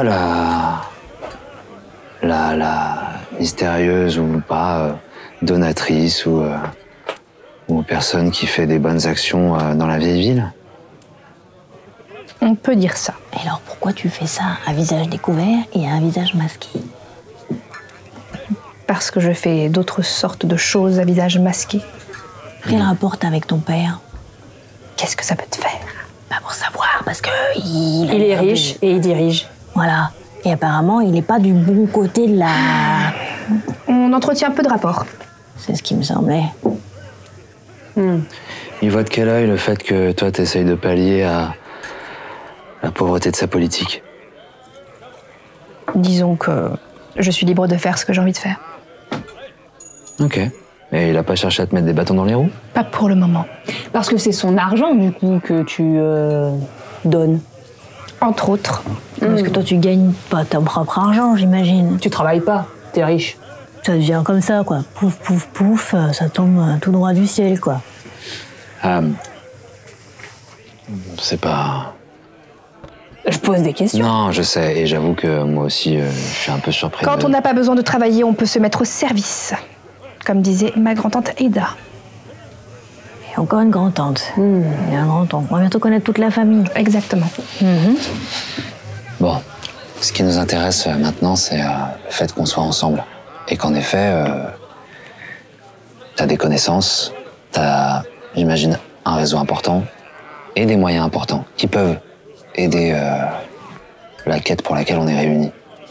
la mystérieuse ou pas donatrice ou personne qui fait des bonnes actions dans la vieille ville? On peut dire ça. Et alors pourquoi tu fais ça à visage découvert et à un visage masqué? Parce que je fais d'autres sortes de choses à visage masqué. Quel rapport t'as avec ton père? Qu'est-ce que ça peut te faire? Pas pour savoir, parce que il est riche et il dirige. Voilà. Et apparemment, il est pas du bon côté de la... On entretient peu de rapports. C'est ce qui me semblait. Il voit de quel œil le fait que toi t'essayes de pallier à la pauvreté de sa politique? Disons que je suis libre de faire ce que j'ai envie de faire. Ok. Et il a pas cherché à te mettre des bâtons dans les roues? Pas pour le moment. Parce que c'est son argent, du coup, que tu donnes. Entre autres. Parce que toi, tu gagnes pas ton propre argent, j'imagine. Tu travailles pas, t'es riche. Ça devient comme ça, quoi. Pouf, pouf, pouf, ça tombe tout droit du ciel, quoi. C'est pas... Je pose des questions. Non, je sais, et j'avoue que moi aussi, je suis un peu surpris. Quand on n'a pas besoin de travailler, on peut se mettre au service. Comme disait ma grand-tante Ada. Et encore une grand-tante. Et un grand-oncle. On va bientôt connaître toute la famille. Exactement. Bon, ce qui nous intéresse maintenant, c'est le fait qu'on soit ensemble. Et qu'en effet, t'as des connaissances, t'as, j'imagine, un réseau important et des moyens importants qui peuvent aider la quête pour laquelle on est réunis.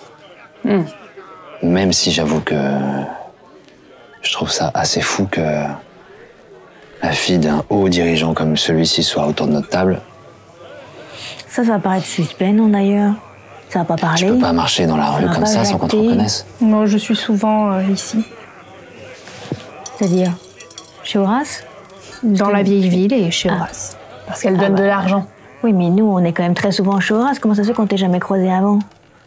Même si j'avoue que je trouve ça assez fou que la fille d'un haut dirigeant comme celui-ci soit autour de notre table. Ça va paraître suspect, non, d'ailleurs? Ça va pas parler. Tu peux pas marcher dans la rue va comme pas ça sans qu'on te jacter. reconnaisse. Moi, je suis souvent ici. C'est-à-dire chez Horace? Dans la vieille ville et chez Horace. Parce qu'elle donne de l'argent. Oui, mais nous, on est quand même très souvent chez Horace. Comment ça se fait qu'on t'ait jamais croisé avant?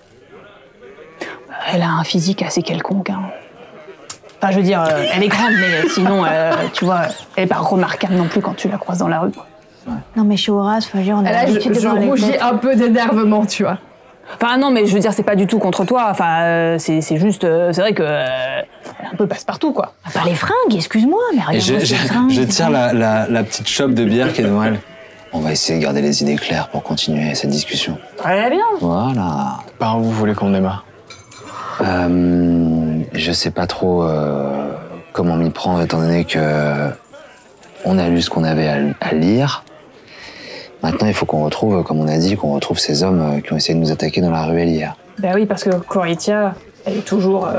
Elle a un physique assez quelconque. Hein. Enfin, je veux dire, elle est grande, mais sinon, tu vois, elle est pas remarquable non plus quand tu la croises dans la rue. Quoi. Non, mais chez Horace, faut dire, on a Là, l'habitude de je voir les rougis têtes. un peu d'énervement, tu vois. Enfin, non, mais je veux dire, c'est pas du tout contre toi. Enfin, c'est juste, c'est vrai que elle est un peu passe-partout, quoi. Ah, pas les fringues, excuse-moi, mais Et regarde ces fringues. je tire la petite chope de bière qui est devant elle. On va essayer de garder les idées claires pour continuer cette discussion. Elle est bien. Voilà. Par où vous voulez qu'on démarre? Je sais pas trop comment m'y prendre étant donné que on a lu ce qu'on avait à lire. Maintenant, il faut qu'on retrouve, comme on a dit, qu'on retrouve ces hommes qui ont essayé de nous attaquer dans la ruelle hier. Ben oui, parce que Coritia, elle est toujours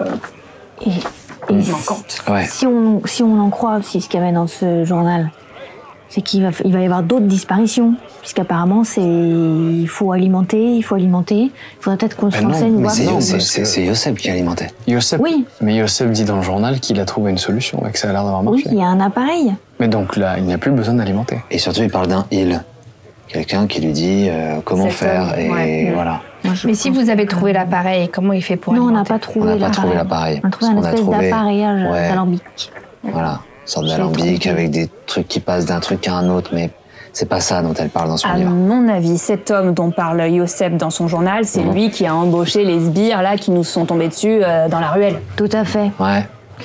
Et manquante. Ouais. si on en croit aussi ce qu'il y avait dans ce journal, c'est qu'il va y avoir d'autres disparitions. Puisqu'apparemment, il faut alimenter. Il faudrait peut-être qu'on se non, renseigne. Mais voir. c'est Yosef qui alimentait. Yosef, Oui. mais Yosef dit dans le journal qu'il a trouvé une solution et que ça a l'air d'avoir Oui, marché. il y a un appareil. Mais donc là, il n'y a plus besoin d'alimenter. Et surtout, il parle d'un il. Quelqu'un qui lui dit comment Cet faire. homme, Et ouais. voilà. Moi, je Mais si pense vous avez que- trouvé l'appareil, comment il fait pour Non, on n'a alimenter pas On trouvé n'a l'appareil. pas trouvé l'appareil. On a trouvé Parce un qu'on a espèce trouvé- d'appareillage Ouais. d'alambic. Voilà. Une sorte J'ai d'alambic trompé. avec des trucs qui passent d'un truc à un autre, mais c'est pas ça dont elle parle dans son À livre. mon avis, cet homme dont parle Yosef dans son journal, c'est lui qui a embauché les sbires là qui nous sont tombés dessus dans la ruelle. Tout à fait. Ouais.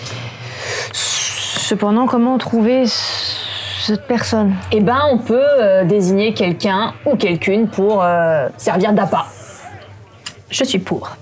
Cependant, comment trouver cette personne? Eh ben, on peut désigner quelqu'un ou quelqu'une pour servir d'appât. Je suis pour.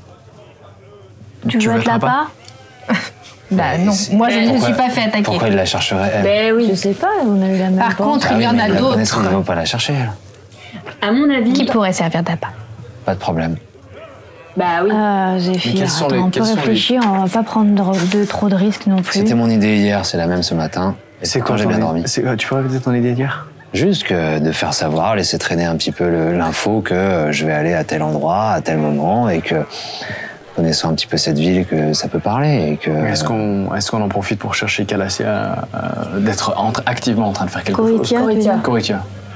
Tu Tu veux veux être être là-bas? Bah non, moi je ne me Pourquoi- suis pas fait attaquer. Pourquoi il la chercherait, elle Ben oui. Je sais pas, on a eu la même Par pense. contre, Ah il oui, y en mais a ils la connaissent, d'autres ils ne vont pas la chercher, elle. À mon avis. qui pourraient servir d'appât. Pas de problème. Bah oui. Zéphyr, quels sont attends, les- on peut quels sont les- réfléchir, on va pas prendre trop de risques non plus. C'était mon idée hier, c'est la même ce matin. Et c'est quand j'ai bien dormi. Tu peux répéter ton idée d'hier? Juste que de faire savoir, laisser traîner un petit peu l'info que je vais aller à tel endroit, à tel moment, et que, connaissant un petit peu cette ville, que ça peut parler, et que... Est-ce qu'on en profite pour chercher Calassia d'être activement en train de faire quelque Coritia, chose? tu veux dire Coritia.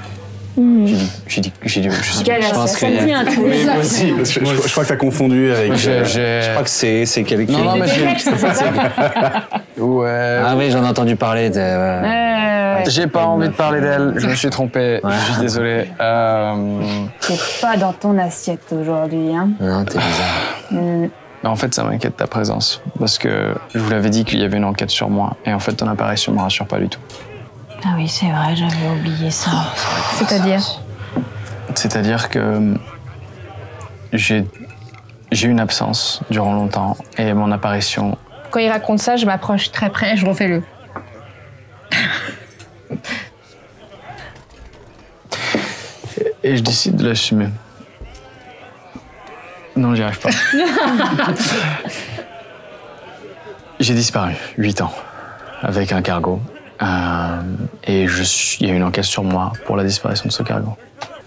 J'ai dit, je sais pas. Calassia, pense ça qu'il y me a- dit un truc. Oui, moi aussi. Je crois que t'as confondu avec. Je crois que c'est quelqu'un... Non, non, mais Ouais. Ah oui, j'en ai entendu parler. J'ai pas envie de parler d'elle, je me suis trompé, je suis désolé. C'est pas dans ton assiette aujourd'hui, hein. Non, t'es bizarre. Mais en fait, ça m'inquiète ta présence. Parce que je vous l'avais dit qu'il y avait une enquête sur moi. Et en fait, ton apparition me rassure pas du tout. Ah oui, c'est vrai, j'avais oublié ça. C'est-à-dire C'est-à-dire que j'ai eu une absence durant longtemps. Et mon apparition. Quand il raconte ça, je m'approche très près, je refais le. Et je décide de l'assumer. Non, j'y arrive pas. J'ai disparu, 8 ans, avec un cargo. Et il y a une enquête sur moi pour la disparition de ce cargo.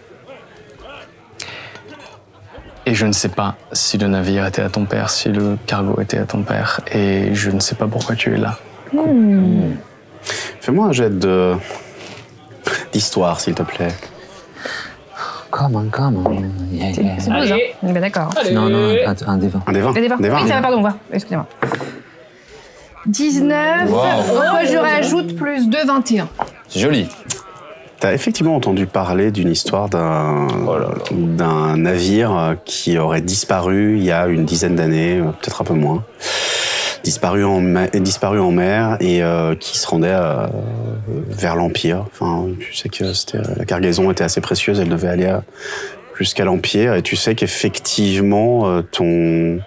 Et je ne sais pas si le navire était à ton père, si le cargo était à ton père. Et je ne sais pas pourquoi tu es là. Fais-moi un jet d'histoire, s'il te plaît. Come on. Yeah, yeah. C'est beau, ça. On est bien d'accord. Non, un des 20. Un des 20. Des débats. Oui, ça va, pardon, on va. Excusez-moi. 19. Pourquoi je rajoute plus 2, 21. C'est joli. T'as effectivement entendu parler d'une histoire d'un navire qui aurait disparu il y a une dizaine d'années, peut-être un peu moins. Disparu en mer et qui se rendait vers l'Empire. Enfin, tu sais que la cargaison était assez précieuse, elle devait aller jusqu'à l'Empire. Et tu sais qu'effectivement, ton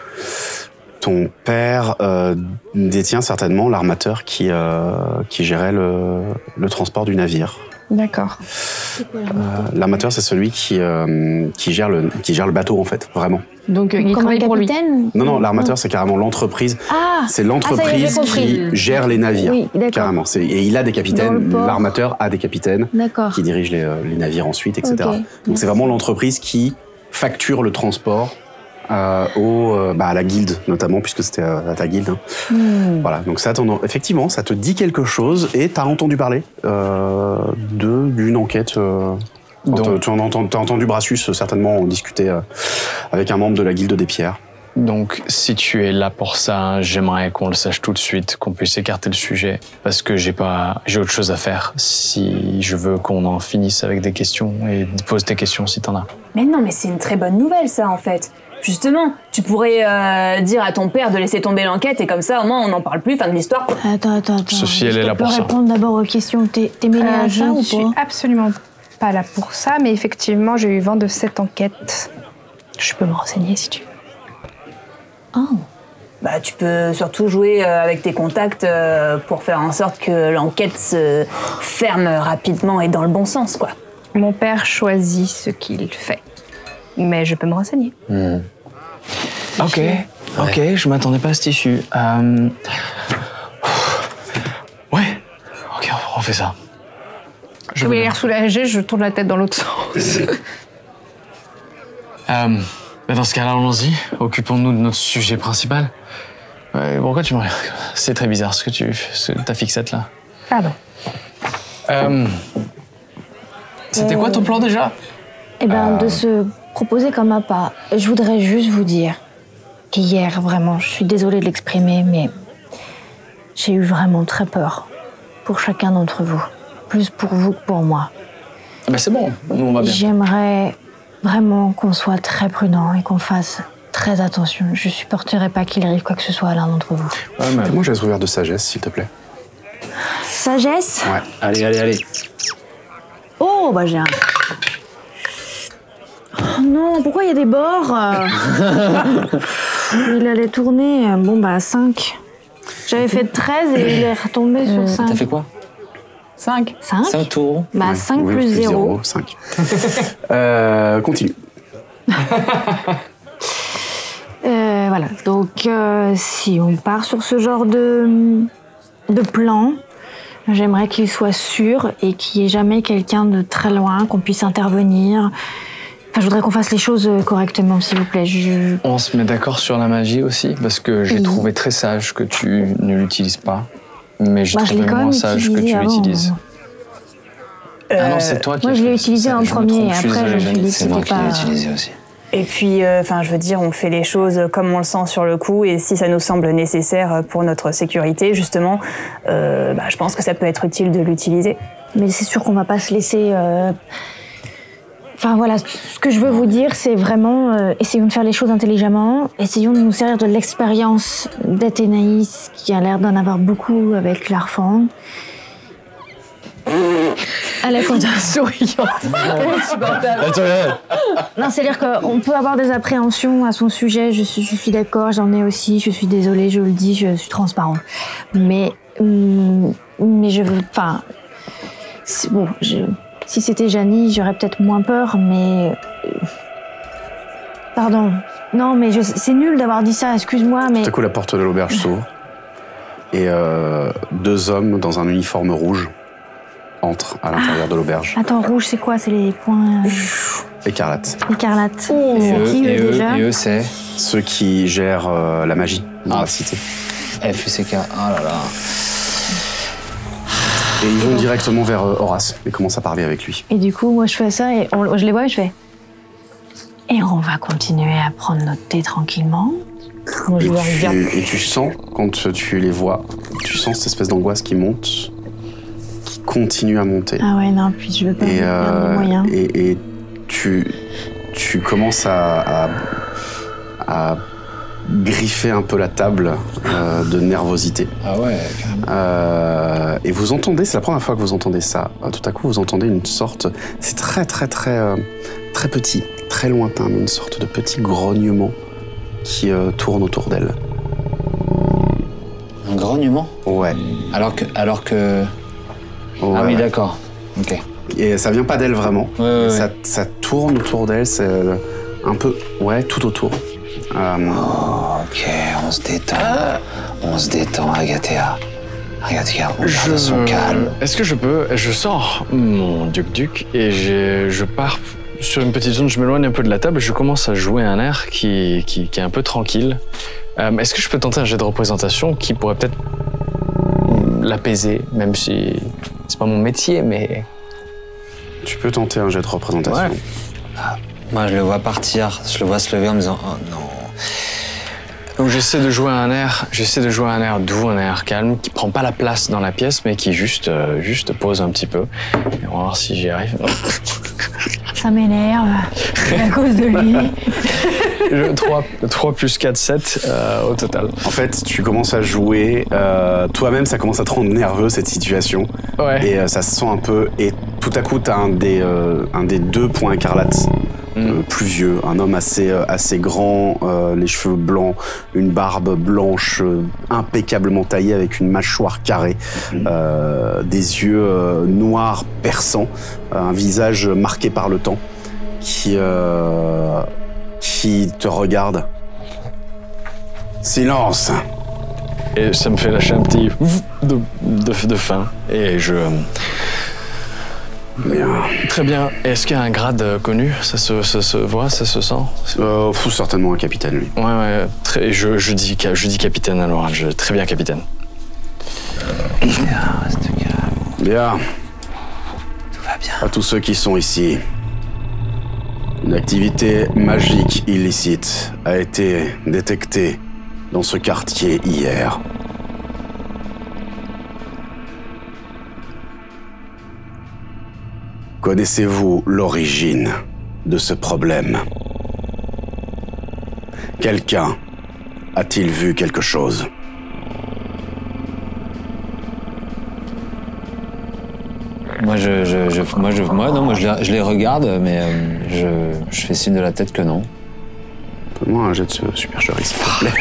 père détient certainement l'armateur qui gérait le transport du navire. D'accord. L'armateur, c'est celui qui gère le bateau, en fait, vraiment. Donc, il travaille pour lui. Non, l'armateur, c'est carrément l'entreprise. Ah, c'est l'entreprise qui gère les navires, oui, carrément. Et il a des capitaines, l'armateur a des capitaines qui dirigent les navires ensuite, etc. Okay. Donc c'est vraiment l'entreprise qui facture le transport à la guilde, notamment, puisque c'était à ta guilde. Hein. Voilà, donc ça, effectivement, ça te dit quelque chose et t'as entendu parler d'une enquête... Tu as entendu Brassus certainement en discuter avec un membre de la Guilde des Pierres. Donc, si tu es là pour ça, j'aimerais qu'on le sache tout de suite, qu'on puisse écarter le sujet, parce que j'ai autre chose à faire. Si je veux qu'on en finisse avec des questions, et pose tes questions si t'en as. Mais non, mais c'est une très bonne nouvelle, ça, en fait. Justement, tu pourrais dire à ton père de laisser tomber l'enquête, et comme ça, au moins, on n'en parle plus, fin de l'histoire. Attends. Sophie, elle est là pour ça. Je peux répondre d'abord aux questions. T'es mêlée à ça ou pas? Je suis absolument pas là pour ça, mais effectivement, j'ai eu vent de cette enquête. Je peux me renseigner si tu veux. Oh. Bah, tu peux surtout jouer avec tes contacts pour faire en sorte que l'enquête se ferme rapidement et dans le bon sens, quoi. Mon père choisit ce qu'il fait, mais je peux me renseigner. Ok, je m'attendais pas à cette issue. Ouais, ok, on fait ça. Je vais l'air soulagé, je tourne la tête dans l'autre sens. Dans ce cas-là, allons-y. Occupons-nous de notre sujet principal. Pourquoi tu me regardes? C'est très bizarre ta fixette là. Pardon. C'était quoi ton plan déjà? Eh ben, de se proposer comme appât. Je voudrais juste vous dire qu'hier, vraiment, je suis désolée de l'exprimer, mais j'ai eu vraiment très peur pour chacun d'entre vous. Plus pour vous que pour moi. Ben c'est bon, nous on va bien. J'aimerais vraiment qu'on soit très prudent et qu'on fasse très attention. Je supporterais pas qu'il arrive quoi que ce soit à l'un d'entre vous. Ouais, mais moi, je laisse ouvert de sagesse, s'il te plaît. Sagesse? Ouais. Allez. Oh, bah j'ai un... Oh non, pourquoi il y a des bords? Il allait tourner. Bon, bah 5. J'avais fait 13 et il est retombé sur 5. T'as fait quoi? 5. 5? 5 tours. Bah Ouais, 5 oui, plus 0. 5. Continue. Voilà, donc si on part sur ce genre de plan, j'aimerais qu'il soit sûr et qu'il n'y ait jamais quelqu'un de très loin, qu'on puisse intervenir. Enfin, je voudrais qu'on fasse les choses correctement, s'il vous plaît. On se met d'accord sur la magie aussi, parce que j'ai trouvé très sage que tu ne l'utilises pas, mais j'ai trouvé moins sage que tu l'utilises. Ah non, c'est toi qui... Moi, je l'ai utilisé en premier, et après, je me suis dit que C'est moi c'était qui l'ai pas... utilisé aussi. Et puis, je veux dire, on fait les choses comme on le sent sur le coup, et si ça nous semble nécessaire pour notre sécurité, justement, je pense que ça peut être utile de l'utiliser. Mais c'est sûr qu'on va pas se laisser... Enfin voilà, ce que je veux vous dire, c'est vraiment essayons de faire les choses intelligemment, essayons de nous servir de l'expérience d'Athénaïs, qui a l'air d'en avoir beaucoup avec l'Arfang. Elle est contente. Souriante. Non, c'est-à-dire qu'on peut avoir des appréhensions à son sujet, je suis d'accord, j'en ai aussi, je suis désolée, je le dis, je suis transparente. Mais je veux... Enfin... Bon, si c'était Janie, j'aurais peut-être moins peur, mais... Pardon. Non, mais c'est nul d'avoir dit ça, excuse-moi, mais... Tout à coup, la porte de l'auberge s'ouvre. Et 2 hommes dans un uniforme rouge entrent à l'intérieur de l'auberge. Attends, rouge, c'est quoi? C'est les points... Écarlate. Écarlate. Et C'est qui, eux, eux, déjà? et eux, c'est Ceux qui gèrent la magie dans la cité. FUCK. Oh là là. Et ils vont directement vers Horace et commencent à parler avec lui. Et du coup, moi, je fais ça et je les vois et je fais... Et on va continuer à prendre notre thé tranquillement. Moi, je regarde. Et tu sens, quand tu les vois, tu sens cette espèce d'angoisse qui monte, qui continue à monter. Ah ouais, non, puis je veux pas perdre de moyens. Et tu commences à griffer un peu la table de nervosité. Ah ouais, carrément. Et vous entendez, c'est la première fois que vous entendez ça. Tout à coup, vous entendez une sorte, c'est très petit, très lointain, mais une sorte de petit grognement qui tourne autour d'elle. Un grognement? Ouais. Alors que... Ouais, ah oui, ouais. d'accord. Ok. Et ça vient pas d'elle vraiment. Ouais. Ça tourne autour d'elle, c'est un peu, tout autour. Ok, on se détend. On se détend, Agathea. Agathea, on garde son calme. Est-ce que je sors mon duc et je pars sur une petite zone, je m'éloigne un peu de la table, je commence à jouer un air qui est un peu tranquille. Est-ce que je peux tenter un jet de représentation qui pourrait peut-être l'apaiser, même si c'est pas mon métier, mais... Tu peux tenter un jet de représentation. Ouais. Moi, je le vois partir, je le vois se lever en me disant « Oh non ». Donc j'essaie de jouer un air doux, un air calme, qui prend pas la place dans la pièce, mais qui juste pose un petit peu. Et on va voir si j'y arrive. Ça m'énerve. C'est à cause de lui. 3 plus 4, 7 au total. En fait, tu commences à jouer, toi-même ça commence à te rendre nerveux cette situation. Ouais. Et ça se sent un peu, et tout à coup t'as un des deux points écarlates. Plus vieux, un homme assez grand, les cheveux blancs, une barbe blanche impeccablement taillée avec une mâchoire carrée, des yeux noirs perçants, un visage marqué par le temps qui te regarde. Silence! Et ça me fait lâcher un petit de faim. Et je... Bien. Très bien. Est-ce qu'il y a un grade connu? Ça se voit, ça se sent? Certainement un capitaine, lui. Ouais. Je dis capitaine à l'oral. Très bien, capitaine. Bien, reste calme. Bien. Tout va bien. À tous ceux qui sont ici, une activité magique illicite a été détectée dans ce quartier hier. Connaissez-vous l'origine de ce problème? Quelqu'un a-t-il vu quelque chose? Moi, je les regarde, mais je fais signe de la tête que non. Fais-moi un jet de supercherie, s'il te plaît.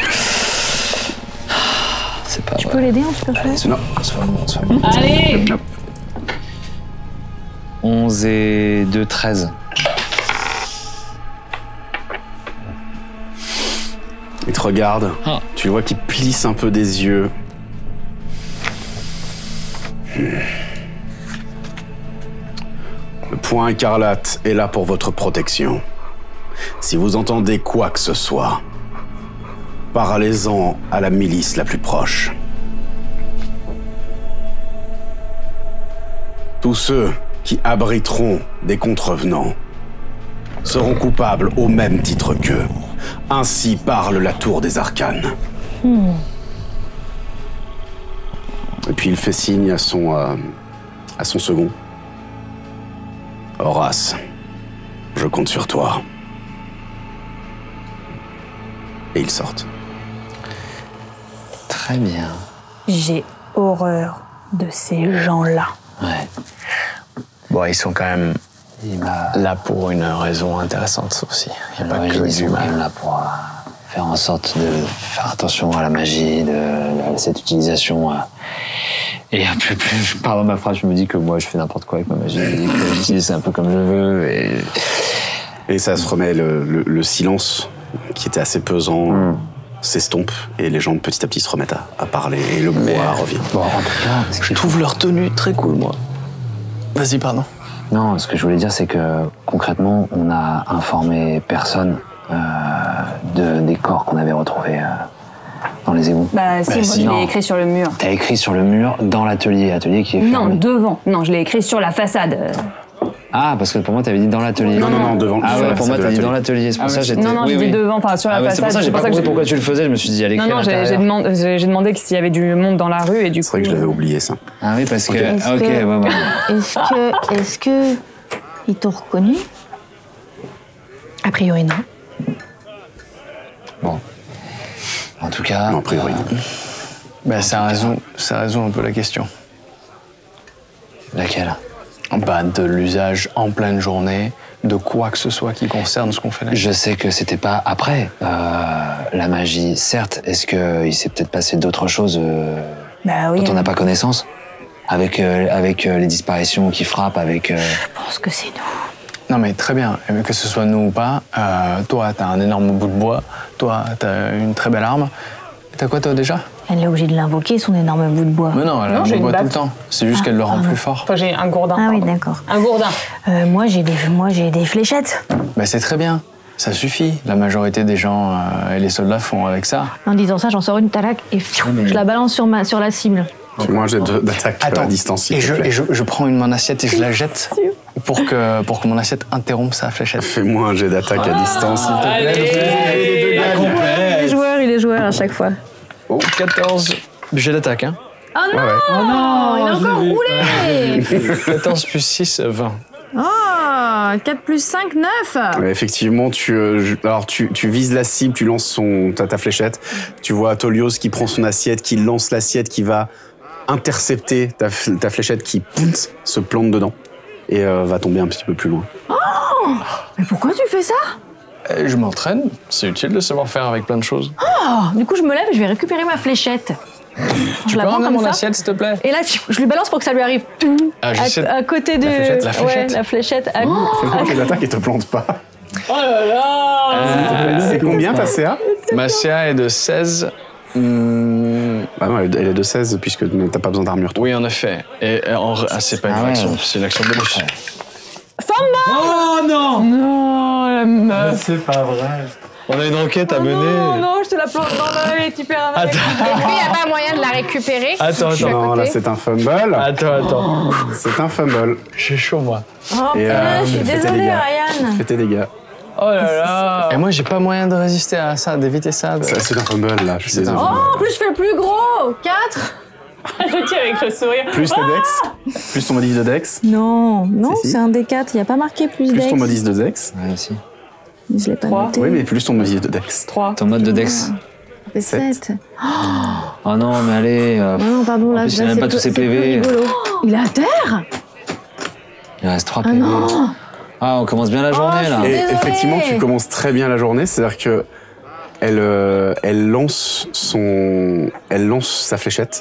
C'est pas Tu vrai. peux l'aider en supercherie? Non. Sois-moi. Allez! 11 et 2, 13. Il te regarde, tu vois qu'il plisse un peu des yeux. Le point écarlate est là pour votre protection. Si vous entendez quoi que ce soit, parlez-en à la milice la plus proche. Tous ceux qui abriteront des contrevenants seront coupables au même titre qu'eux. Ainsi parle la tour des arcanes. Et puis il fait signe à son second. Horace, je compte sur toi. Et ils sortent. Très bien. J'ai horreur de ces gens-là. Ouais. Bon, ils sont quand même Il m'a... là pour une raison intéressante aussi. Il n'y a pas que Ils du sont quand même mal. là pour faire en sorte de faire attention à la magie, de cette utilisation. Et un peu plus, pardon ma phrase, je me dis que moi je fais n'importe quoi avec ma magie. Je me dis que j'utilise un peu comme je veux. Et ça se remet, le silence qui était assez pesant s'estompe et les gens petit à petit se remettent à parler et le brouhaha revient. Bon, en tout cas, Je trouve leur tenue très cool, moi. Vas-y, pardon. non, ce que je voulais dire, c'est que concrètement, on a informé personne des corps qu'on avait retrouvés dans les égouts. Bah si, moi je non. l'ai écrit sur le mur. T'as écrit sur le mur dans l'atelier qui est fermé. Non, devant. Non, je l'ai écrit sur la façade. Ah, parce que pour moi, t'avais dit dans l'atelier. Non, devant. Ah sur ouais, la pour moi, façade t'as de dit dans l'atelier. l'atelier. C'est pour ça que j'étais. Non, j'ai dit devant, enfin sur la façade. C'est pour ça que j'ai pas compris pourquoi tu le faisais. Je me suis dit, elle écrit à l'intérieur. J'ai demandé s'il y avait du monde dans la rue et du coup. C'est vrai que je l'avais oublié ça. Ah oui, parce que. Est-ce Ok, que- ouais. Est-ce que ils t'ont reconnu? A priori, non. Bon. En tout cas. Non, a priori. Bah, ça résout un peu la question. Laquelle? Bah, de l'usage en pleine journée, de quoi que ce soit qui concerne ce qu'on fait là. Je sais que c'était pas après la magie, certes. Est-ce qu'il s'est peut-être passé d'autres choses Bah oui. dont on n'a pas connaissance? Avec les disparitions qui frappent, avec. Je pense que c'est nous. Non mais très bien, que ce soit nous ou pas, toi t'as un énorme bout de bois, toi t'as une très belle arme. T'as quoi toi déjà? Elle est obligée de l'invoquer, son énorme bout de bois. Mais non, elle a Non, un j'ai bout de une bois tout le baffe. temps. C'est juste qu'elle le rend plus fort. Enfin, j'ai un gourdin. Ah oui, pardon. d'accord. Un gourdin. Moi, j'ai des fléchettes. Bah c'est très bien, ça suffit. La majorité des gens et les soldats font avec ça. En disant ça, j'en sors une talac et je la balance sur la cible. Moi, j'ai d'attaque à distance. s'il et te plaît. je prends mon assiette et je la jette pour que mon assiette interrompe sa fléchette. Fais-moi un jet d'attaque à distance, s'il te plaît. Il est joueur à chaque fois. Oh, 14. Jet d'attaque, hein. Oh non, Ouais, ouais. oh non, il a encore roulé. 14 plus 6, 20. Oh, 4 plus 5, 9. Ouais, effectivement, tu vises la cible, tu lances ta fléchette. Tu vois Tolios qui prend son assiette, qui lance l'assiette, qui va intercepter ta fléchette, qui pouf, se plante dedans et va tomber un petit peu plus loin. Mais pourquoi tu fais ça? Je m'entraîne, c'est utile de savoir faire avec plein de choses. Oh, du coup, je me lève et je vais récupérer ma fléchette. Tu Je la peux prends ramener comme mon ça. assiette, s'il te plaît? Et là, je lui balance pour que ça lui arrive Ah, j'essaie de- à côté de... La fléchette. Ouais, la fléchette. Fais-moi un jet d'attaque et te plante pas. Oh là là. C'est combien ta CA? Ma CA est de 16. Bah non, elle est de 16 puisque t'as pas besoin d'armure. toi. Oui, en effet. C'est pas une Ah ouais. action, c'est une action de bonus. Oh non, la meuf. C'est pas vrai. On a une enquête à mener. Non, non, je te la plante dans l'œil, tu perds un œil. Et puis, il n'y a pas moyen de la récupérer. Attends, Je suis à Non, côté. là c'est un fumble. Attends. C'est un fumble. J'ai chaud, moi. Oh, Et, je suis fais tes désolée, dégâts. Ryan. Fais tes dégâts. Oh là là. Et moi, j'ai pas moyen de résister à ça, d'éviter ça. C'est un fumble là, je suis désolé. Oh, en plus, je fais plus gros. 4. Je tire avec le sourire. Plus tes dex, plus ton modif de dex, Non, non, Si, si. c'est un D4. Il n'y a pas marqué plus plus dex. ton modif de dex. Ouais, aussi. Je l'ai pas 3. noté. Oui, mais plus ton modif de dex. 3. Ton mode de dex. Ça fait 7. 7. Oh non, mais allez. Non, pardon, là, plus, il là, a même c'est pas tous plus- ses c'est plus PV. rigolo. Il est à terre. Il reste 3 Ah PV. non. Ah, on commence bien la journée là. Et Désolée. effectivement, tu commences très bien la journée, c'est-à-dire que elle lance sa fléchette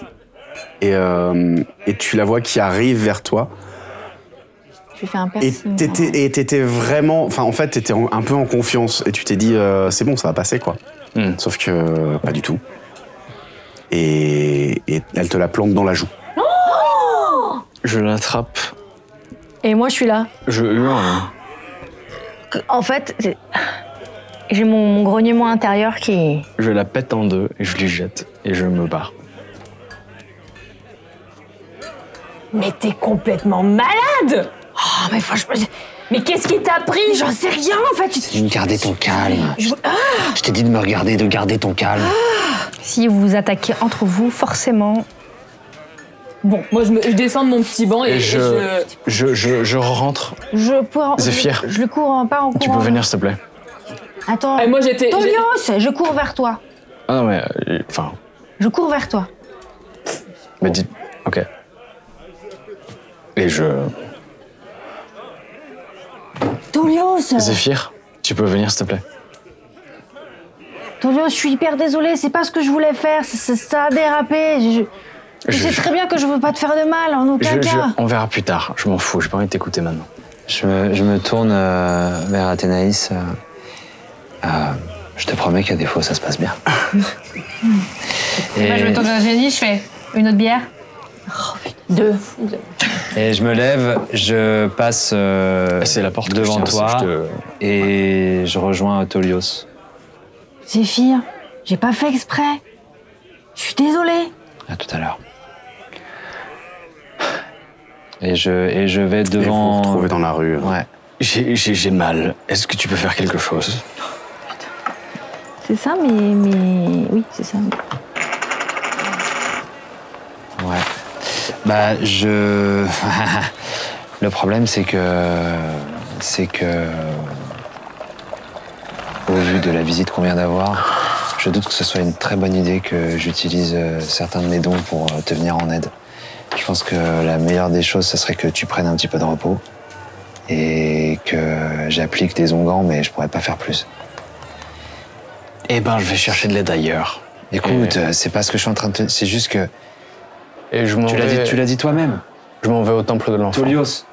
et tu la vois qui arrive vers toi. Je lui fais un Et piercing. t'étais vraiment, enfin en fait t'étais un peu en confiance et tu t'es dit c'est bon, ça va passer quoi. Sauf que pas du tout. Et elle te la plante dans la joue. Je l'attrape. Et moi, je suis là. Je hurle. En fait, j'ai mon grognement intérieur qui... Je la pète en deux et je lui jette. Et je me barre. Mais t'es complètement malade. Oh, mais franchement... Mais qu'est-ce qui t'a pris? J'en sais rien, en fait. J'ai dit de garder ton calme. Je t'ai dit de me regarder, de garder ton calme. Si vous vous attaquez entre vous, forcément, Bon, moi je descends de mon petit banc et, Et je rentre. Zéphyr. Je cours pas en courant. Tu peux venir, s'il te plaît? Attends. Et moi j'étais. Tolios, je cours vers toi. Ah non, mais. Enfin. Je cours vers toi. Mais dis. Ok. Et je. Tolios. Zéphyr, tu peux venir, s'il te plaît? Tolios, je suis hyper désolée, c'est pas ce que je voulais faire, ça a dérapé. Je sais très bien que je veux pas te faire de mal, en aucun cas. On verra plus tard, je m'en fous, j'ai pas envie de t'écouter maintenant. Je me tourne vers Athénaïs. Je te promets qu'à des fois, ça se passe bien. Moi, je me tourne vers Jenny, je fais une autre bière. 2. Et je me lève, je passe C'est la porte que devant je tiens, toi c'est- je te- et je rejoins Tolios. Zéphyr, j'ai pas fait exprès. Je suis désolée. À tout à l'heure. Et je vais Et vous vous devant... retrouvez dans la rue. Ouais. J'ai mal. Est-ce que tu peux faire quelque chose? C'est ça, mais... Oui, c'est ça. Ouais. Bah, le problème, c'est que... Au vu de la visite qu'on vient d'avoir, je doute que ce soit une très bonne idée que j'utilise certains de mes dons pour te venir en aide. Je pense que la meilleure des choses, ce serait que tu prennes un petit peu de repos et que j'applique des onguents, mais je pourrais pas faire plus. Eh ben, je vais chercher de l'aide ailleurs. Écoute, c'est pas ce que je suis en train de te... C'est juste que... Et je m'en vais... Tu l'as dit toi-même. Je m'en vais au temple de l'enfant. Tolios.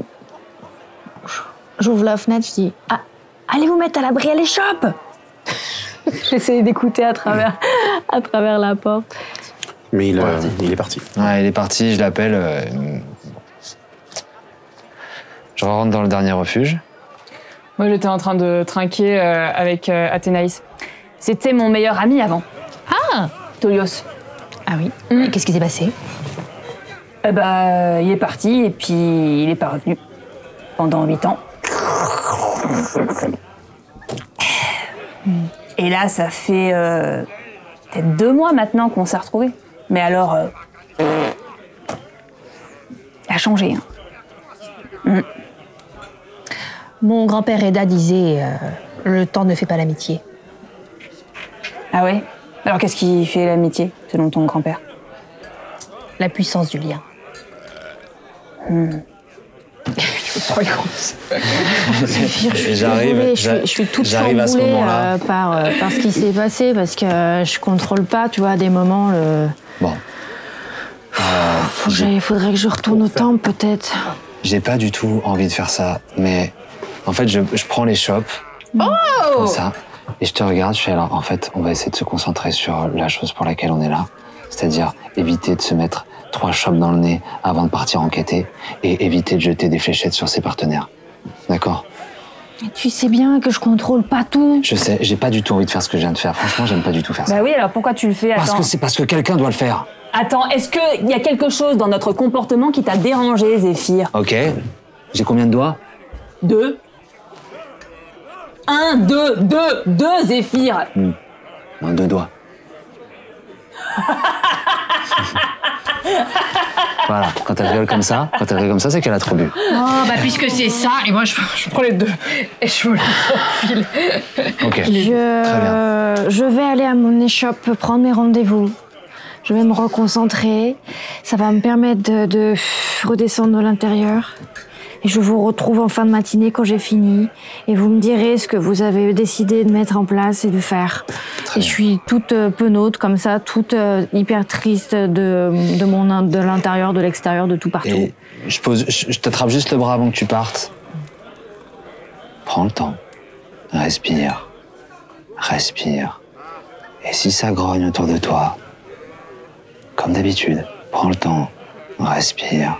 J'ouvre la fenêtre, je dis « Ah, allez vous mettre à l'abri à l'échoppe !» J'essaie d'écouter à travers la porte. Mais il est parti. Ouais, il est parti, je l'appelle. Je rentre dans le dernier refuge. Moi, j'étais en train de trinquer avec Athénaïs. C'était mon meilleur ami avant. Ah Tolios. Ah oui. Et qu'est-ce qui s'est passé? Eh ben, il est parti et puis il est pas revenu. Pendant 8 ans. Et là, ça fait peut-être 2 mois maintenant qu'on s'est retrouvés. Mais alors, il a changé. Hein. Mon grand-père Eda disait le temps ne fait pas l'amitié. Ah ouais? Alors qu'est-ce qui fait l'amitié, selon ton grand-père? La puissance du lien. J'arrive. Je suis toute j'arrive à ce chamboulée moment-là. par ce qui s'est passé parce que je contrôle pas, tu vois, à des moments le. Bon. Faudrait que je retourne au temple peut-être. J'ai pas du tout envie de faire ça, mais en fait, je prends les chopes. Comme ça. Et je te regarde, je fais alors, en fait, on va essayer de se concentrer sur la chose pour laquelle on est là. C'est-à-dire éviter de se mettre 3 chopes dans le nez avant de partir enquêter et éviter de jeter des fléchettes sur ses partenaires. D'accord? Tu sais bien que je contrôle pas tout. Je sais, j'ai pas du tout envie de faire ce que je viens de faire. Franchement, j'aime pas du tout faire ça. Bah oui, alors pourquoi tu le fais? Attends. Parce que quelqu'un doit le faire. Attends, est-ce qu'il y a quelque chose dans notre comportement qui t'a dérangé, Zéphyr? Ok. J'ai combien de doigts? 2. 1, 2, 2, Zéphyr. Non, 2 doigts. Voilà, quand elle rigole comme ça, c'est qu'elle a trop bu. Oh, bah puisque c'est ça, et moi je prends les 2 et je me les enfile. Ok, très bien. Je vais aller à mon échoppe prendre mes rendez-vous. Je vais me reconcentrer. Ça va me permettre de redescendre de l'intérieur. Et je vous retrouve en fin de matinée quand j'ai fini. Et vous me direz ce que vous avez décidé de mettre en place et de faire. Et je suis toute penaude comme ça, toute hyper triste de l'intérieur, de l'extérieur, de tout partout. Et je t'attrape juste le bras avant que tu partes. Prends le temps. Respire. Respire. Et si ça grogne autour de toi, comme d'habitude, prends le temps. Respire.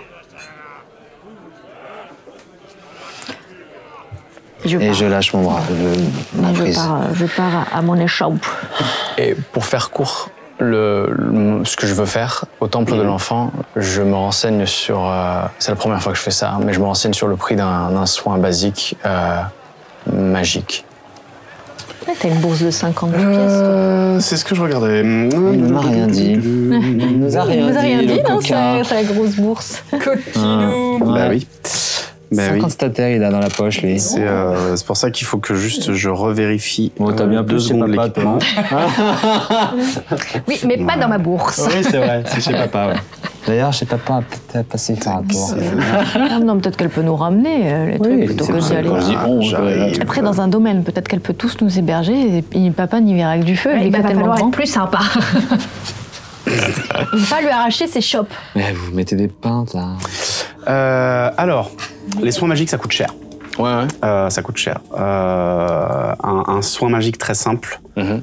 Je lâche mon bras, ma prise. Je pars à mon échoppe. Et pour faire court, ce que je veux faire au temple de l'enfant, je me renseigne sur... c'est la première fois que je fais ça, mais je me renseigne sur le prix d'un soin basique magique. T'as une bourse de 50 pièces. C'est ce que je regardais. Il ne m'a rien dit. Il nous a rien dit, non, coquin. c'est la grosse bourse. Coquinou. Bah oui. Bah 50 oui. stataires, il a dans la poche, lui. C'est pour ça qu'il faut que juste je revérifie Bon, t'as bien 2 plus chez secondes papa, l'équipement. Oui, mais pas dans ma bourse. Oui, c'est vrai, c'est chez papa, ouais. D'ailleurs, chez papa, peut-être passer faire un tour. Non, peut-être qu'elle peut nous ramener les trucs plutôt que d'y aller. Quand je dis on, J'arrive. Après, dans un domaine, peut-être qu'elle peut tous nous héberger et papa n'y verra que du feu. Il Il va est tellement falloir grand. être plus sympa. Il va pas lui arracher ses chopes. Mais vous mettez des pintes, là. Alors, les soins magiques, ça coûte cher. Ouais. Ça coûte cher. Un soin magique très simple,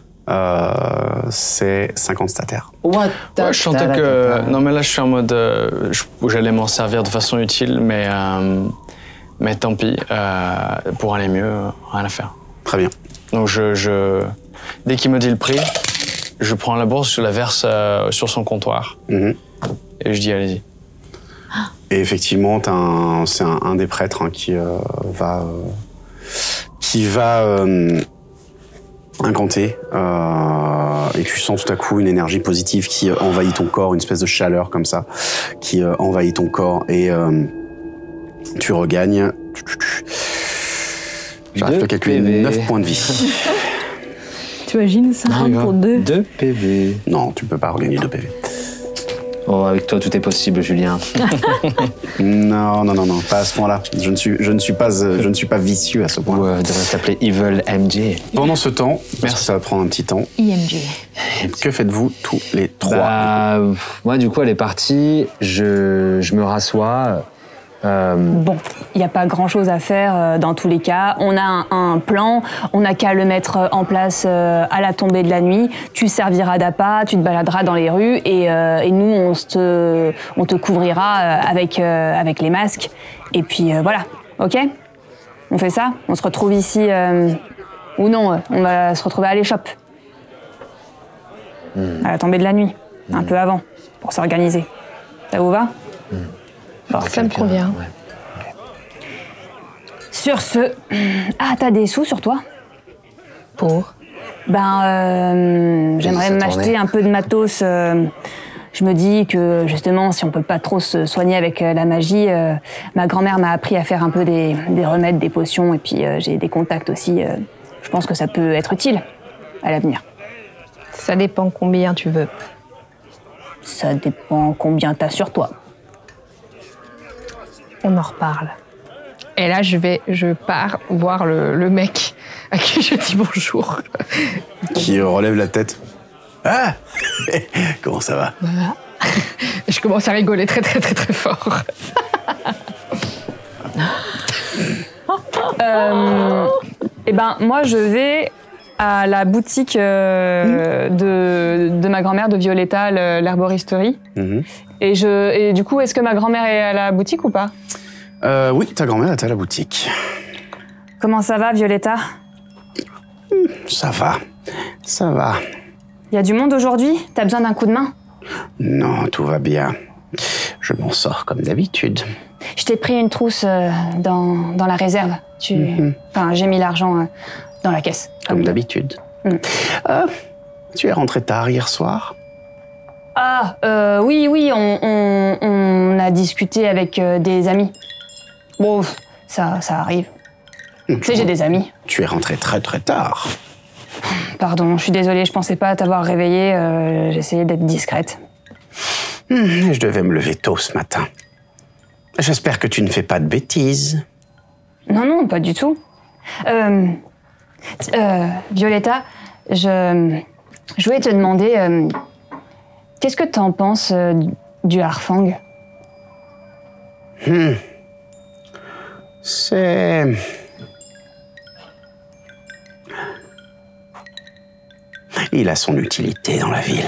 c'est 50 statères. What? Ouais, je sentais que... Non, mais là, je suis en mode... j'allais m'en servir de façon utile, mais tant pis. Pour aller mieux, rien à faire. Très bien. Donc, dès qu'il me dit le prix, je prends la bourse, je la verse sur son comptoir. Mhm. Et je dis, allez-y. Et effectivement, c'est un des prêtres hein, qui va incanter. Et tu sens tout à coup une énergie positive qui envahit ton corps, une espèce de chaleur comme ça, qui envahit ton corps. Et tu regagnes... J'arrive à calculer 9 points de vie. Tu imagines 50 pour 2 2 PV. Non, tu peux pas regagner 2 PV. Oh, avec toi, tout est possible, Julien. Non, pas à ce point-là. Je ne suis pas vicieux à ce point. Ou devrait s'appeler Evil MJ. Pendant ce temps, parce que ça va prendre un petit temps, IMG. que faites-vous tous les trois? Bah, moi, du coup, elle est partie. Je me rassois. Bon, il n'y a pas grand-chose à faire dans tous les cas. On a un plan, on n'a qu'à le mettre en place à la tombée de la nuit. Tu serviras d'appât, tu te baladeras dans les rues et nous, on te couvrira avec les masques. Et puis voilà, ok? On fait ça? On se retrouve ici ou non, on va se retrouver à l'échoppe. À la tombée de la nuit, un peu avant, pour s'organiser. Ça vous va? Bon, ça me convient. Ouais. Sur ce... Ah, t'as des sous sur toi? Pour? J'aimerais ça m'acheter tournait. un peu de matos. Je me dis que, justement, si on peut pas trop se soigner avec la magie, ma grand-mère m'a appris à faire un peu des remèdes, des potions, et puis j'ai des contacts aussi. Je pense que ça peut être utile à l'avenir. Ça dépend combien tu veux. Ça dépend combien t'as sur toi. On en reparle. Et là, je pars voir le mec à qui je dis bonjour. Qui relève la tête. Ah comment ça va? Voilà. Et je commence à rigoler très très très très fort. Moi, je vais à la boutique de ma grand-mère, de Violetta, l'herboristerie. Et du coup, est-ce que ma grand-mère est à la boutique ou pas? Oui, ta grand-mère est à la boutique. Comment ça va, Violetta? Ça va. Il y a du monde aujourd'hui? T'as besoin d'un coup de main? Non, tout va bien. Je m'en sors comme d'habitude. Je t'ai pris une trousse dans la réserve. Enfin, j'ai mis l'argent dans la caisse. Comme d'habitude. Tu es rentré tard hier soir? Oui, on a discuté avec des amis. Bon, ça arrive. Tu sais, j'ai des amis. Tu es rentré très très tard. Pardon, je suis désolée, je pensais pas t'avoir réveillée. J'essayais d'être discrète. Je devais me lever tôt ce matin. J'espère que tu ne fais pas de bêtises. Non, pas du tout. Violetta, je voulais te demander, qu'est-ce que t'en penses du harfang? Il a son utilité dans la ville.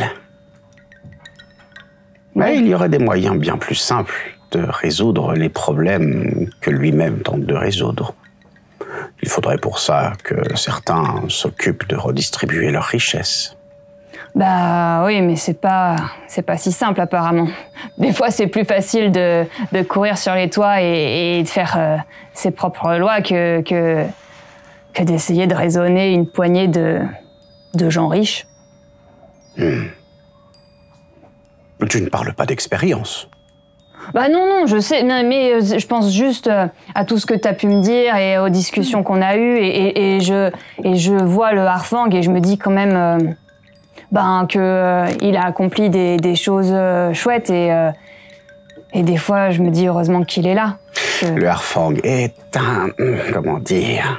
Mais il y aurait des moyens bien plus simples de résoudre les problèmes que lui-même tente de résoudre. Il faudrait pour ça que certains s'occupent de redistribuer leurs richesses. Bah oui, mais c'est pas si simple apparemment. Des fois, c'est plus facile de courir sur les toits et de faire ses propres lois que d'essayer de raisonner une poignée de gens riches. Tu ne parles pas d'expérience. Bah non, je sais, mais je pense juste à tout ce que tu as pu me dire et aux discussions qu'on a eues et je vois le harfang et je me dis quand même qu'il a accompli des choses chouettes et des fois je me dis heureusement qu'il est là. Le harfang est un... comment dire...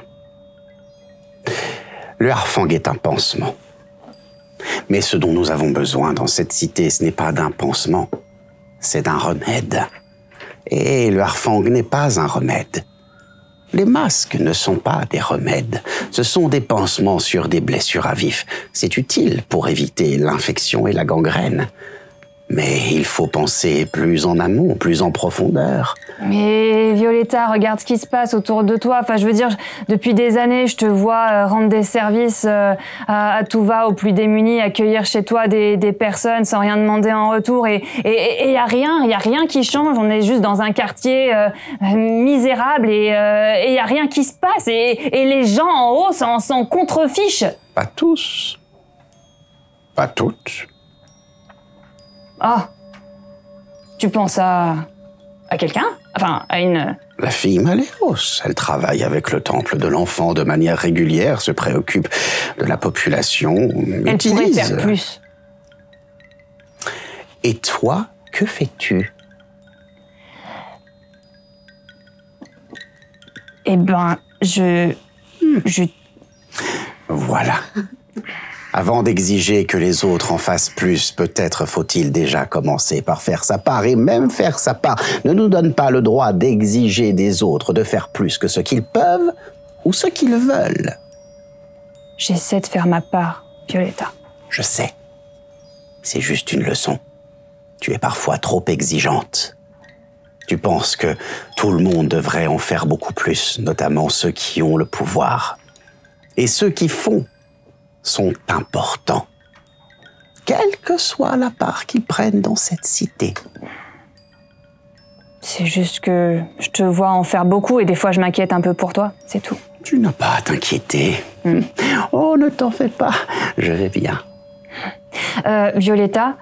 Le harfang est un pansement. Mais ce dont nous avons besoin dans cette cité, ce n'est pas d'un pansement, c'est d'un remède. Et le harfang n'est pas un remède. Les masques ne sont pas des remèdes. Ce sont des pansements sur des blessures à vif. C'est utile pour éviter l'infection et la gangrène. Mais il faut penser plus en amont, plus en profondeur. Mais Violetta, regarde ce qui se passe autour de toi. Enfin, je veux dire, depuis des années, je te vois rendre des services à tout va aux plus démunis, accueillir chez toi des personnes sans rien demander en retour. Et y a rien qui change. On est juste dans un quartier misérable et y a rien qui se passe. Et les gens en haut s'en contrefichent. Pas tous. Pas toutes. Ah, tu penses à quelqu'un? Enfin, à une... La fille Maléos, elle travaille avec le temple de l'enfant de manière régulière, se préoccupe de la population, Elle pourrait faire plus. Et toi, que fais-tu? Eh ben, je... Voilà. Avant d'exiger que les autres en fassent plus, peut-être faut-il déjà commencer par faire sa part, et même faire sa part ne nous donne pas le droit d'exiger des autres de faire plus que ce qu'ils peuvent ou ce qu'ils veulent. J'essaie de faire ma part, Violetta. Je sais. C'est juste une leçon. Tu es parfois trop exigeante. Tu penses que tout le monde devrait en faire beaucoup plus, notamment ceux qui ont le pouvoir. Et ceux qui font sont importants, quelle que soit la part qu'ils prennent dans cette cité. C'est juste que je te vois en faire beaucoup et des fois je m'inquiète un peu pour toi, c'est tout. Tu n'as pas à t'inquiéter. Oh, ne t'en fais pas, je vais bien. Violetta,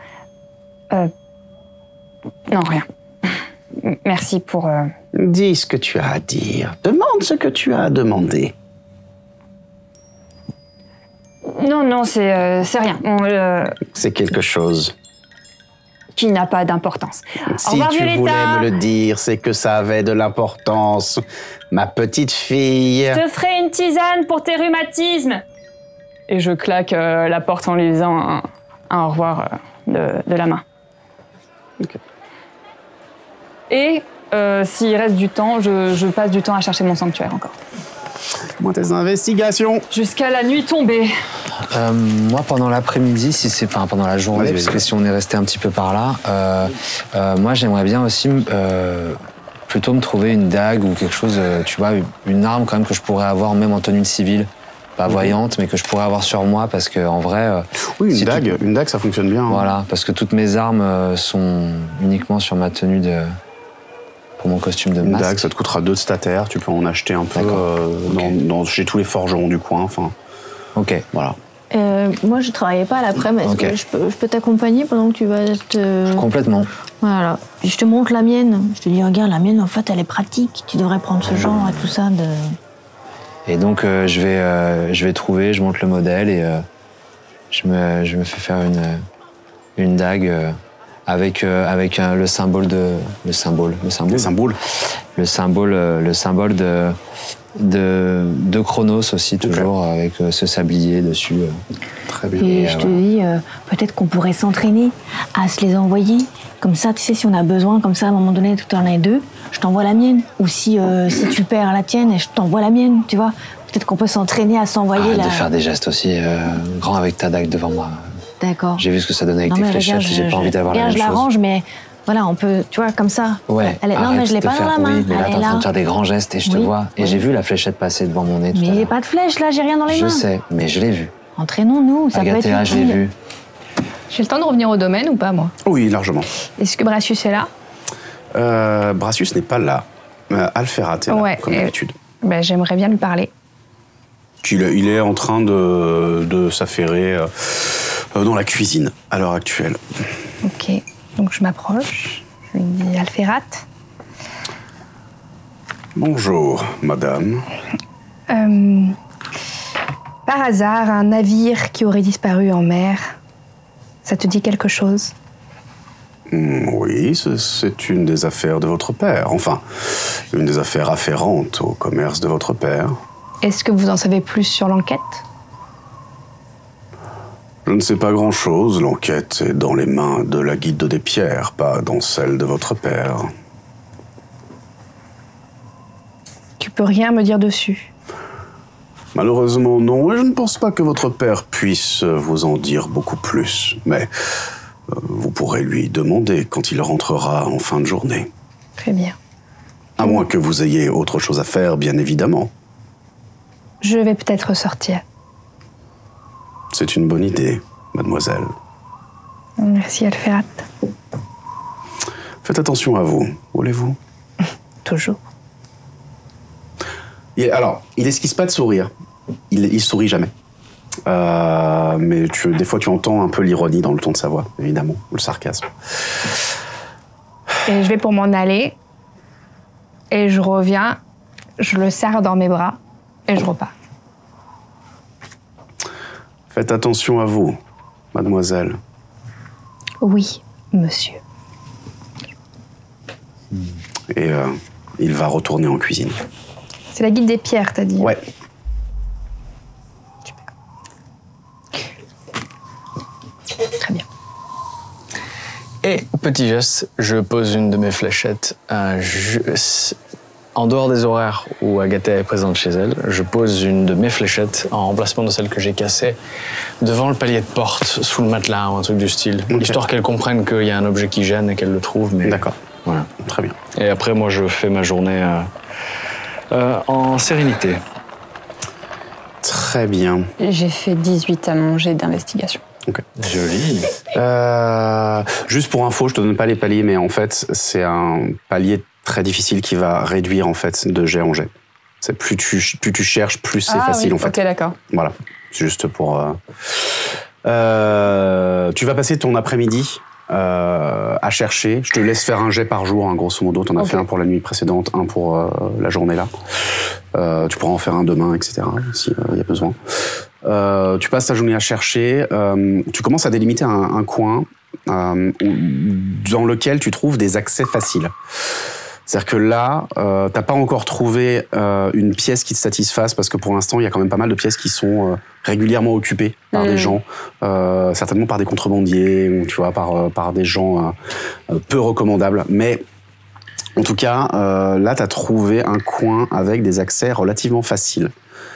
non, rien. Merci pour... Dis ce que tu as à dire. Demande ce que tu as à demander. Non, c'est rien. C'est quelque chose. Qui n'a pas d'importance. Si Au revoir, tu Violetta. voulais me le dire, c'est que ça avait de l'importance. Ma petite fille. Je te ferai une tisane pour tes rhumatismes. Et je claque la porte en lui disant un au revoir de la main. Okay. Et s'il reste du temps, je passe du temps à chercher mon sanctuaire encore. Moi, tes investigations. Jusqu'à la nuit tombée. Moi, pendant l'après-midi, pendant la journée, parce que si on est resté un petit peu par là, moi, j'aimerais bien aussi plutôt me trouver une dague ou quelque chose, tu vois, une arme quand même que je pourrais avoir même en tenue de civile. Pas voyante, mais que je pourrais avoir sur moi parce que en vrai... oui, une dague, ça fonctionne bien. Hein. Voilà, parce que toutes mes armes sont uniquement sur ma tenue pour mon costume de masque. Une dague, ça te coûtera 2 de stataire, tu peux en acheter un peu chez tous les forgerons du coin, enfin... Ok. Voilà. Moi, je travaillais pas à l'après-midi, mais est-ce que je peux t'accompagner pendant que tu vas te... Complètement. Voilà. Puis je te montre la mienne. Je te dis, regarde, la mienne, en fait, elle est pratique. Tu devrais prendre ce genre et tout ça de... Et donc, je vais trouver, je monte le modèle et je me fais faire une dague avec le symbole de Chronos aussi, toujours, avec ce sablier dessus. Très bien. Et je te dis, peut-être qu'on pourrait s'entraîner à se les envoyer. Comme ça, tu sais, si on a besoin, comme ça, à un moment donné, tu en as 2, je t'envoie la mienne. Ou si tu perds la tienne, je t'envoie la mienne, tu vois. Peut-être qu'on peut s'entraîner à s'envoyer de faire des gestes aussi grands avec ta dague devant moi. D'accord. J'ai vu ce que ça donnait avec tes fléchettes, j'ai pas envie d'avoir la même chose. Je l'arrange, mais voilà, on peut, tu vois, comme ça. Ouais. Non, mais je l'ai pas dans la main. Oui, mais là, t'es en train de faire des grands gestes et je te vois. Et j'ai vu la fléchette passer devant mon nez tout à l'heure. Mais il n'y a pas de flèche, là, j'ai rien dans les mains. Je sais, mais je l'ai vu. Entraînons-nous, ça peut être utile. je l'ai vu. J'ai le temps de revenir au domaine ou pas, moi? Oui, largement. Est-ce que Bracius est là? Bracius n'est pas là. Alferat est là, comme d'habitude. Ben, j'aimerais bien lui parler. Il est en train de s'affairer dans la cuisine à l'heure actuelle. Ok, donc je m'approche, je lui dis Alferat. Bonjour, madame. Par hasard, un navire qui aurait disparu en mer, ça te dit quelque chose? Oui, c'est une des affaires de votre père. Enfin, une des affaires afférentes au commerce de votre père. Est-ce que vous en savez plus sur l'enquête? Je ne sais pas grand-chose. L'enquête est dans les mains de la Guilde des Pierres, pas dans celle de votre père. Tu peux rien me dire dessus? Malheureusement, non. Et je ne pense pas que votre père puisse vous en dire beaucoup plus. Mais Vous pourrez lui demander quand il rentrera en fin de journée. Très bien. À moins que vous ayez autre chose à faire, bien évidemment. Je vais peut-être sortir. C'est une bonne idée, mademoiselle. Merci, Alferat. Faites attention à vous, voulez-vous? Toujours. Alors, il esquisse pas de sourire. Il sourit jamais. Mais des fois, tu entends un peu l'ironie dans le ton de sa voix, évidemment, ou le sarcasme. Et je vais pour m'en aller. Et je reviens, je le serre dans mes bras et je repars. Faites attention à vous, mademoiselle. Oui, monsieur. Et il va retourner en cuisine. C'est la guilde des pierres, t'as dit? Ouais. Très bien. Et petit geste, je pose une de mes fléchettes en dehors des horaires où Agathe est présente chez elle. Je pose une de mes fléchettes en remplacement de celle que j'ai cassée devant le palier de porte, sous le matelas ou un truc du style, histoire qu'elle comprenne qu'il y a un objet qui gêne et qu'elle le trouve. Mais d'accord. Voilà. Très bien. Et après, moi, je fais ma journée en sérénité. Très bien. J'ai fait 18 à mon jet d'investigation. Ok. Joli. Juste pour info, je te donne pas les paliers, mais en fait, c'est un palier très difficile qui va réduire en fait de jet en jet. C'est plus tu cherches, plus c'est facile en fait. Ok, d'accord. Voilà. Juste pour. Tu vas passer ton après-midi à chercher. Je te laisse faire un jet par jour, hein, grosso modo. T'en as fait un pour la nuit précédente, un pour la journée là. Tu pourras en faire un demain, etc. si y a besoin. Tu passes ta journée à chercher. Tu commences à délimiter un coin dans lequel tu trouves des accès faciles. C'est-à-dire que là, t'as pas encore trouvé une pièce qui te satisfasse parce que pour l'instant, il y a quand même pas mal de pièces qui sont régulièrement occupées par des gens, certainement par des contrebandiers ou tu vois par des gens peu recommandables. Mais en tout cas, là, t'as trouvé un coin avec des accès relativement faciles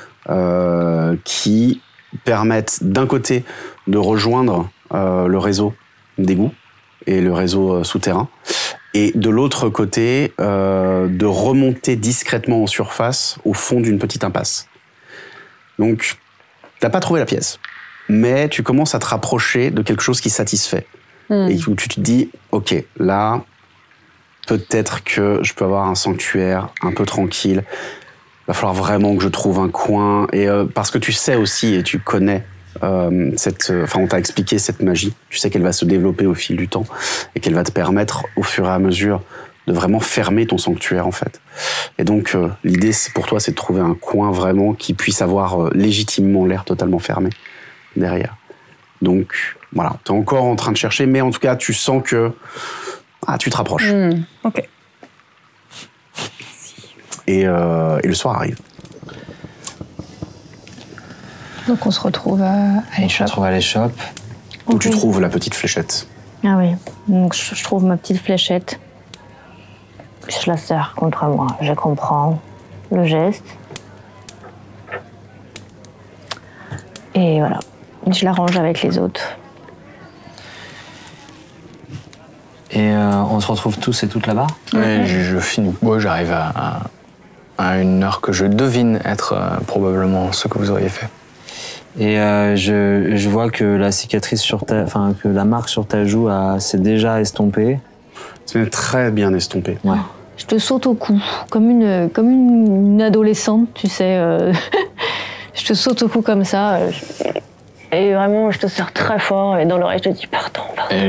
qui permettent d'un côté de rejoindre le réseau d'égout et le réseau souterrain. Et de l'autre côté, de remonter discrètement en surface au fond d'une petite impasse. Donc, t'as pas trouvé la pièce, mais tu commences à te rapprocher de quelque chose qui satisfait. Et où tu te dis, ok, là, peut-être que je peux avoir un sanctuaire un peu tranquille. Il va falloir vraiment que je trouve un coin. Et parce que tu sais aussi, et tu connais on t'a expliqué cette magie. Tu sais qu'elle va se développer au fil du temps et qu'elle va te permettre, au fur et à mesure, de vraiment fermer ton sanctuaire, en fait. Et donc, l'idée, pour toi, c'est de trouver un coin vraiment qui puisse avoir légitimement l'air totalement fermé derrière. Donc, voilà. T'es encore en train de chercher, mais en tout cas, tu sens que tu te rapproches. Ok. Et le soir arrive. Donc on se retrouve à l'échoppe. On se retrouve à l'échoppe. Où tu trouves la petite fléchette. Ah oui, donc je trouve ma petite fléchette. Je la serre contre moi. Je comprends le geste. Et voilà, je la range avec les autres. Et on se retrouve tous et toutes là-bas? Et je finis. Moi, j'arrive à une heure que je devine être probablement ce que vous auriez fait. Et je vois que la cicatrice que la marque sur ta joue s'est déjà estompée. C'est très bien estompé. Ouais. Je te saute au cou, comme une adolescente, tu sais. Je te saute au cou comme ça. Et vraiment, je te serre très fort. Et dans l'oreille, je te dis pardon.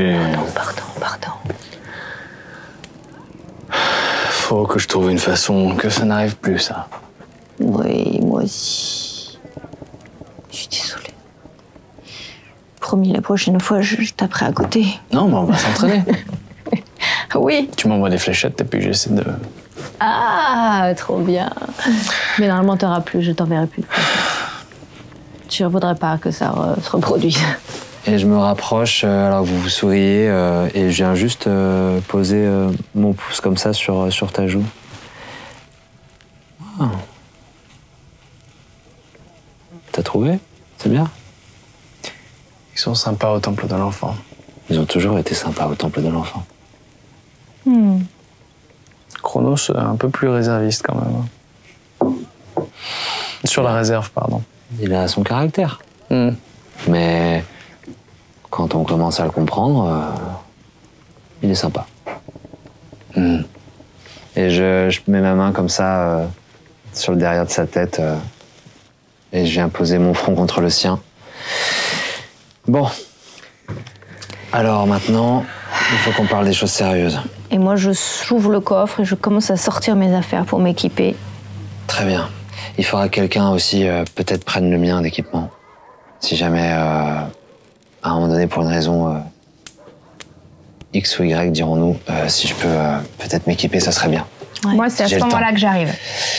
Faut que je trouve une façon que ça n'arrive plus, ça. Oui, moi aussi. Je suis désolée. Promis, la prochaine fois, je taperai à côté. Non, mais on va s'entraîner. Oui. Tu m'envoies des fléchettes et puis j'essaie de... Ah, trop bien. Mais normalement, t'auras plus, je t'enverrai plus. Je ne voudrais pas que ça se reproduise. Et je me rapproche, alors vous vous souriez, et je viens juste poser mon pouce comme ça sur ta joue. Ah. T'as trouvé? C'est bien? Ils sont sympas au temple de l'enfant. Ils ont toujours été sympas au temple de l'enfant. Chronos est un peu plus réserviste quand même. Sur la réserve, pardon. Il a son caractère. Mais quand on commence à le comprendre, il est sympa. Et je mets ma main comme ça sur le derrière de sa tête et je viens poser mon front contre le sien. Bon. Alors maintenant, il faut qu'on parle des choses sérieuses. Et moi, j'ouvre le coffre et je commence à sortir mes affaires pour m'équiper. Très bien. Il faudra que quelqu'un aussi peut-être prenne le mien d'équipement. Si jamais, à un moment donné, pour une raison X ou Y, dirons-nous, si je peux peut-être m'équiper, ça serait bien. Ouais. Moi, c'est à ce moment-là que j'arrive.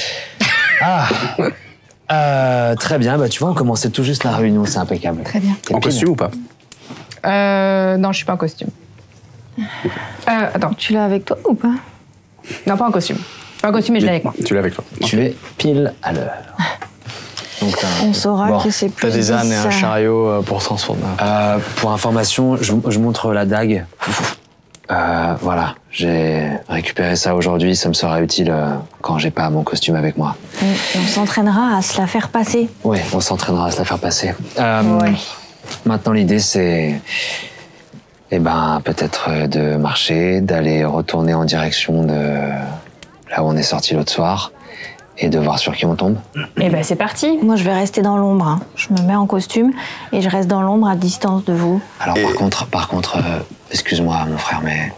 Très bien. Bah, tu vois, on commençait tout juste la réunion, c'est impeccable. Très bien. En costume ou pas? Non, je suis pas en costume. Attends. Tu l'as avec toi ou pas? Non, pas en costume. Pas en costume, mais je l'ai avec moi. Tu l'as avec toi. Tu es pile à l'heure. Donc, On saura que c'est plus T'as des ânes et un ça. chariot pour transformer. pour information, je montre la dague. Voilà, j'ai récupéré ça aujourd'hui, ça me sera utile quand j'ai pas mon costume avec moi. On s'entraînera à se la faire passer. Oui, on s'entraînera à se la faire passer. Ouais. Maintenant, l'idée, c'est peut-être de marcher, d'aller retourner en direction de là où on est sorti l'autre soir et de voir sur qui on tombe. Eh ben, c'est parti. Moi, je vais rester dans l'ombre. Hein. Je me mets en costume et je reste dans l'ombre à distance de vous. Alors, par contre, excuse-moi, mon frère, mais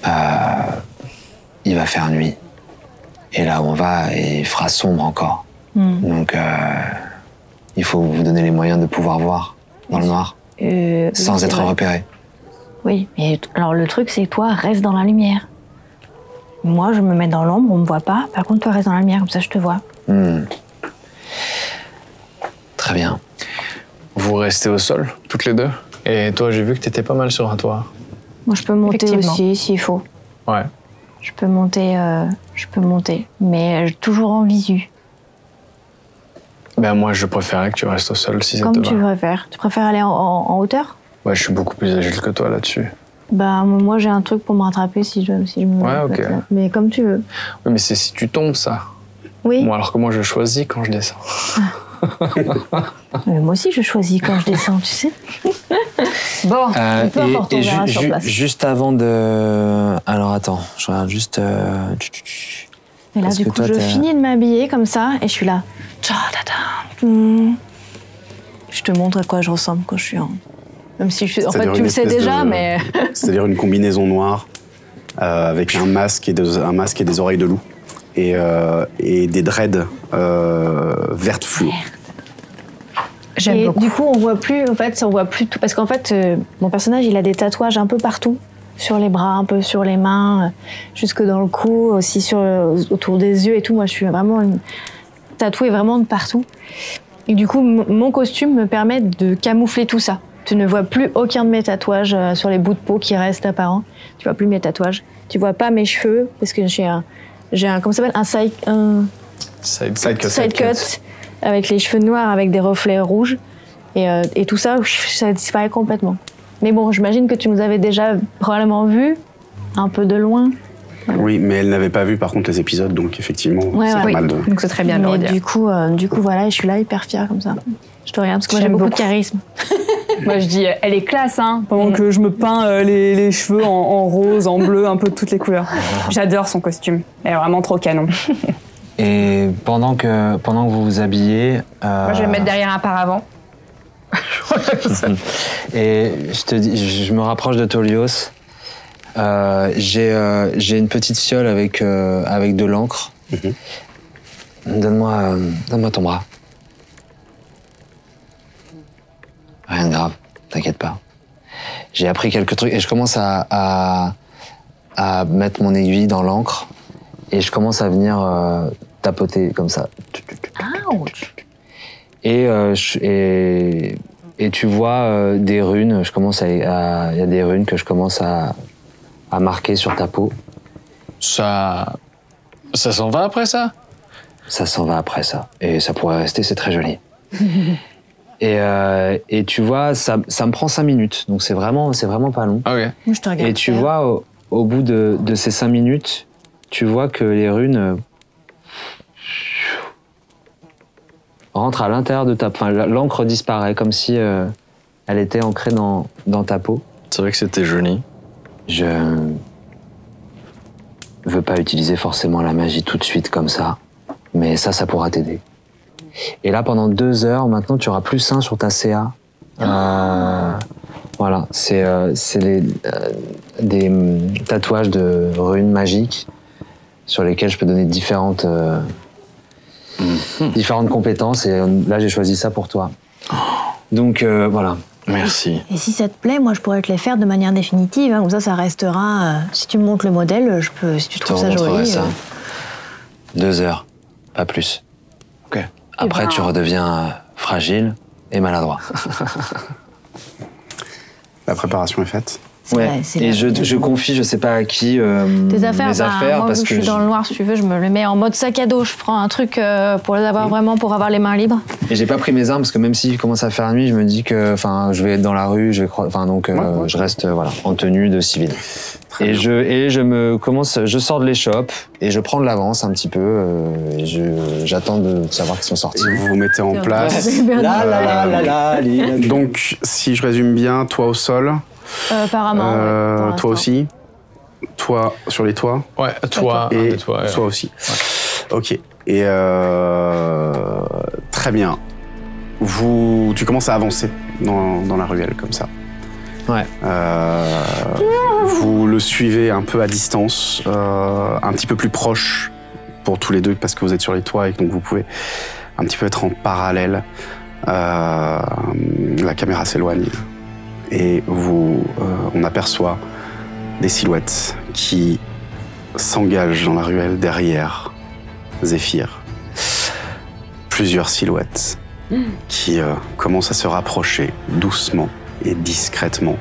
il va faire nuit. Et là où on va, il fera sombre encore. Donc, il faut vous donner les moyens de pouvoir voir dans le noir, sans être repéré. Oui, mais alors le truc, c'est que toi, reste dans la lumière. Moi, je me mets dans l'ombre, on me voit pas. Par contre, toi, reste dans la lumière, comme ça, je te vois. Très bien. Vous restez au sol, toutes les deux. Et toi, j'ai vu que t'étais pas mal sur un toit. Moi, je peux monter Effectivement. aussi, s'il faut. Ouais. Je peux monter, mais toujours en visu. Ben moi, je préférais que tu restes au sol si ça Comme te tu va. préfères. Tu préfères aller en hauteur? Ouais, je suis beaucoup plus agile que toi là-dessus. Bah, moi, j'ai un truc pour me rattraper si je me... Ouais, ok. Mais comme tu veux. Oui, mais c'est si tu tombes, ça. Oui. Moi, alors que moi, je choisis quand je descends. Mais moi aussi, je choisis quand je descends, tu sais. Bon, peu importe, on verra sur place. Juste avant de... Alors attends, je regarde juste... Et là, Parce du que coup, toi, je t'as- finis de m'habiller comme ça et je suis là. Je te montre à quoi je ressemble quand je suis en... Même si je suis... En fait, C'est-à-dire tu une le sais espèce déjà, de- mais... C'est-à-dire une combinaison noire avec un masque et des oreilles de loup et des dreads vertes fluo. j'aime Et beaucoup. du coup, on voit plus tout. Parce qu'en fait, mon personnage, il a des tatouages un peu partout. Sur les bras, un peu sur les mains, jusque dans le cou, aussi autour des yeux et tout. Moi, je suis vraiment tatouée vraiment de partout. Et du coup, mon costume me permet de camoufler tout ça. Tu ne vois plus aucun de mes tatouages sur les bouts de peau qui restent apparents. Tu vois plus mes tatouages. Tu vois pas mes cheveux, parce que j'ai un comment ça s'appelle, un Side side cut avec les cheveux noirs avec des reflets rouges et tout ça disparaît complètement. Mais bon, j'imagine que tu nous avais déjà probablement vu un peu de loin. Oui, mais elle n'avait pas vu par contre les épisodes, donc effectivement, Ouais, c'est ouais. pas Oui, mal de... donc c'est très bien de le Mais redire. du coup voilà, et je suis là hyper fière comme ça. Je te regarde parce que moi j'ai J'aime beaucoup de beaucoup. charisme. Moi, je dis, elle est classe, hein, pendant que je me peins les cheveux en rose, en bleu, un peu de toutes les couleurs. J'adore son costume. Elle est vraiment trop canon. Et pendant que vous vous habillez... Moi, je vais me mettre derrière un paravent. Et je me rapproche de Tolios. J'ai une petite fiole avec de l'encre. Donne-moi ton bras. Rien de grave, t'inquiète pas. J'ai appris quelques trucs et je commence à mettre mon aiguille dans l'encre et je commence à venir tapoter comme ça. Et tu vois des runes. Il y a des runes que je commence à marquer sur ta peau. Ça s'en va après ça? Ça s'en va après ça. Et ça pourrait rester, c'est très joli. Et tu vois, ça me prend 5 minutes, donc c'est vraiment pas long. Ok. Moi, je te regarde. Et tu vois, au bout de ces 5 minutes, tu vois que les runes rentrent à l'intérieur de ta... Enfin, l'encre disparaît, comme si elle était ancrée dans ta peau. C'est vrai que c'était joli. Je veux pas utiliser forcément la magie tout de suite comme ça, mais ça pourra t'aider. Et là, pendant 2 heures, maintenant, tu auras plus 1 sur ta CA. Voilà, c'est des tatouages de runes magiques sur lesquels je peux donner différentes compétences. Et là, j'ai choisi ça pour toi. Donc, voilà. Merci. Et si ça te plaît, moi, je pourrais te les faire de manière définitive. Hein, comme ça restera... si tu me montres le modèle, je peux... Si tu trouves ça joli... Ça. 2 heures, pas plus. Ok. Après, tu redeviens fragile et maladroit. La préparation est faite. Ouais. Et je confie, je sais pas à qui, tes affaires, mes affaires moi, parce vu que je suis dans le noir, si tu veux, je me les mets en mode sac à dos. Je prends un truc pour les avoir vraiment, pour avoir les mains libres. Et j'ai pas pris mes armes parce que même s'il commence à faire nuit, je me dis que, enfin, je vais être dans la rue, je reste, voilà, en tenue de civil. Et je sors de l'échoppe et je prends de l'avance un petit peu et j'attends de savoir qu'ils sont sortis. Vous vous mettez en place. Donc, si je résume bien, toi au sol. Apparemment. Toi aussi. Toi sur les toits. Ouais, toi Et toi aussi. Ouais. Ok. Et très bien. Tu commences à avancer dans la ruelle comme ça. Ouais. Vous le suivez un peu à distance, un petit peu plus proche pour tous les deux parce que vous êtes sur les toits et donc vous pouvez un petit peu être en parallèle. La caméra s'éloigne et on aperçoit des silhouettes qui s'engagent dans la ruelle derrière Zéphyr. Plusieurs silhouettes qui commencent à se rapprocher doucement et discrètement.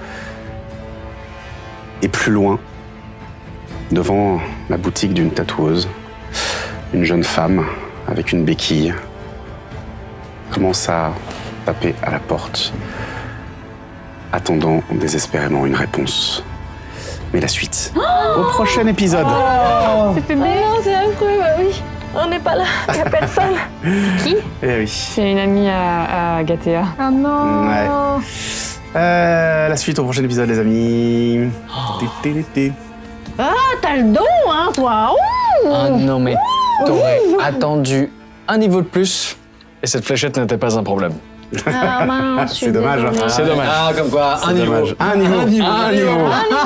Et plus loin, devant la boutique d'une tatoueuse, une jeune femme avec une béquille commence à taper à la porte, attendant désespérément une réponse. Mais la suite, au prochain épisode. C'est fait bien. C'est affreux, oui. On n'est pas là, il n'y a personne. Qui? Eh oui. C'est une amie à Gatea. Ah non. Ouais. La suite au prochain épisode, les amis. Ah, t'as le don, hein, toi. Ah non, mais t'aurais attendu un niveau de plus et cette fléchette n'était pas un problème. Ah mince, C'est dommage. Hein. C'est dommage. Ah, comme quoi, un niveau. Un niveau.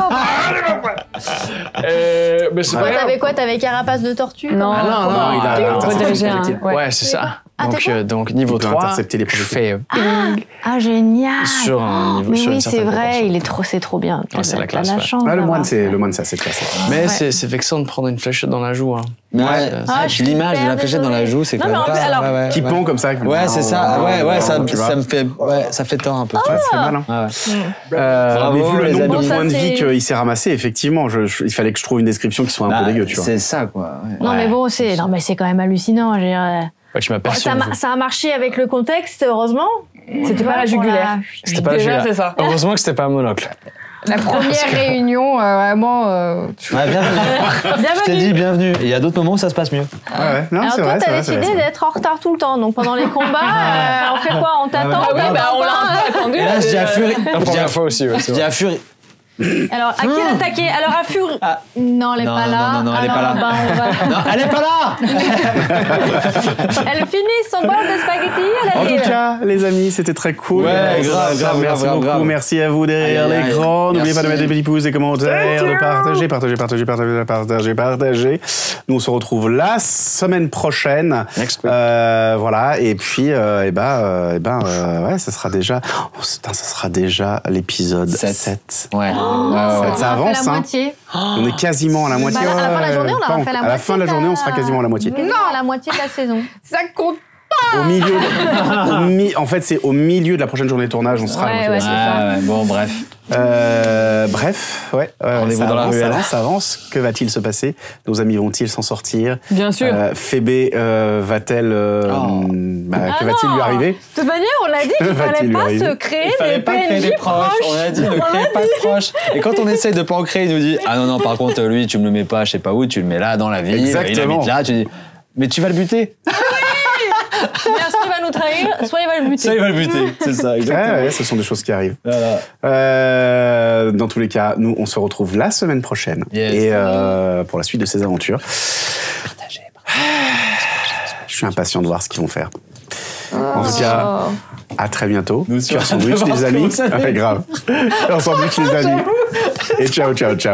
Mais c'est Toi, pas grave. t'avais quoi? T'avais carapace de tortue? Non, Non, il a rediriger un. Ouais, c'est ça. Donc niveau Il peut 3, intercepter les je projectiles. fais Ah, génial. sur un niveau. Mais sur oui, une c'est certaine vrai, proportion. c'est trop bien. Ouais, c'est la classe, T'as la ouais. chance. Le d'avoir moine, ça. c'est assez classe. Mais Ouais. c'est vexant de prendre une fléchette dans la joue. Hein. Ouais. Ah, je suis L'image de hyper la fléchette dans la désolée. joue, c'est Non, quand mais même en pas... plus, alors- Qui pend comme ça. Ouais, c'est ça. Ouais, ça tu vois. me fait... Ouais, ça fait tort un peu. Ouais, c'est mal, hein. Ouais. Mais vu le les nombre amis. de points de Bon, ça, vie c'est- qu'il s'est ramassé, effectivement, il fallait que je trouve une description qui soit un peu dégueu, tu vois. C'est ça, quoi. Ouais. Non, mais bon, c'est quand même hallucinant. Je veux dire, Ouais, tu m'aperçois. ça a marché avec le contexte, heureusement. C'était pas la jugulaire. C'était pas Déjà, la c'est ça. Heureusement que c'était pas un monocle. La première réunion, vraiment. Ouais, bienvenue. Je t'ai Bienvenue. dit bienvenue. Et il y a d'autres moments où ça se passe mieux. Ouais, non, Alors c'est toi, vrai, t'as c'est vrai, décidé c'est vrai. d'être en retard tout le temps. Donc pendant les combats, on fait quoi? On t'attend? Ah oui, t'attend on l'a pas un peu attendu. Et là, je dis à Fury... La première fois aussi, ouais. Je dis à Fury... Alors, à qui l'attaquer? Alors, à Fury. Ah. Non, elle est Non, pas là. non, elle est pas Alors, là. ben, on va- Non, elle est pas là. Elle finit son bol de spaghettis, En elle tout cas, les amis, c'était très cool. Ouais, grave, Merci grave, beaucoup. grave. Merci à vous derrière Aïe, aïe. l'écran. N'oubliez pas de Merci. mettre des petits pouces, des commentaires, de partager. Nous, on se retrouve la semaine prochaine. Next week. Voilà. Et puis, ouais, ça sera déjà, ça sera déjà l'épisode 7. Ouais. On Ça a fait avance, la hein. moitié. On est quasiment à la moitié. Bah, à la fin de la journée, on aura fait la moitié. À la fin de la journée, on sera quasiment à la moitié. Quasiment à la moitié de la saison. Ça compte pas. Au milieu. En fait, c'est au milieu de la prochaine journée de tournage, on sera à la moitié de la semaine. Ah ouais, bon, bref. Bref, ouais. Rendez-vous dans la ruelle. Ça avance. Que va-t-il se passer? Nos amis vont-ils s'en sortir? Bien sûr. Phébé va-t-elle... que va-t-il lui arriver? De toute manière, on a dit qu'il fallait pas se créer des PNJ proches. On a dit ne crée pas de proches. Et quand on essaye de pas en créer, il nous dit ah non, par contre, lui, tu me le mets pas, je sais pas où, tu le mets là dans la ville. Exactement. Il habite là, tu dis mais tu vas le buter. Soit il va nous trahir, soit il va le buter. Ça, il va le buter. C'est ça, exactement. Ouais, ce sont des choses qui arrivent. Voilà. Dans tous les cas, nous, on se retrouve la semaine prochaine. Yes. Et pour la suite de ces aventures. Je suis impatient de voir ce qu'ils vont faire. En tout cas, à très bientôt. Nous aussi, Sur Sandwich, on va les voir amis. ce que vous savez. Ouais, grave. Sur Sandwich, les amis. Et ciao, ciao, ciao.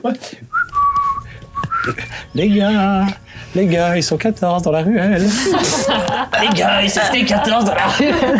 Les gars, ils sont 14 dans la ruelle. Les gars, ils sont 14 dans la ruelle.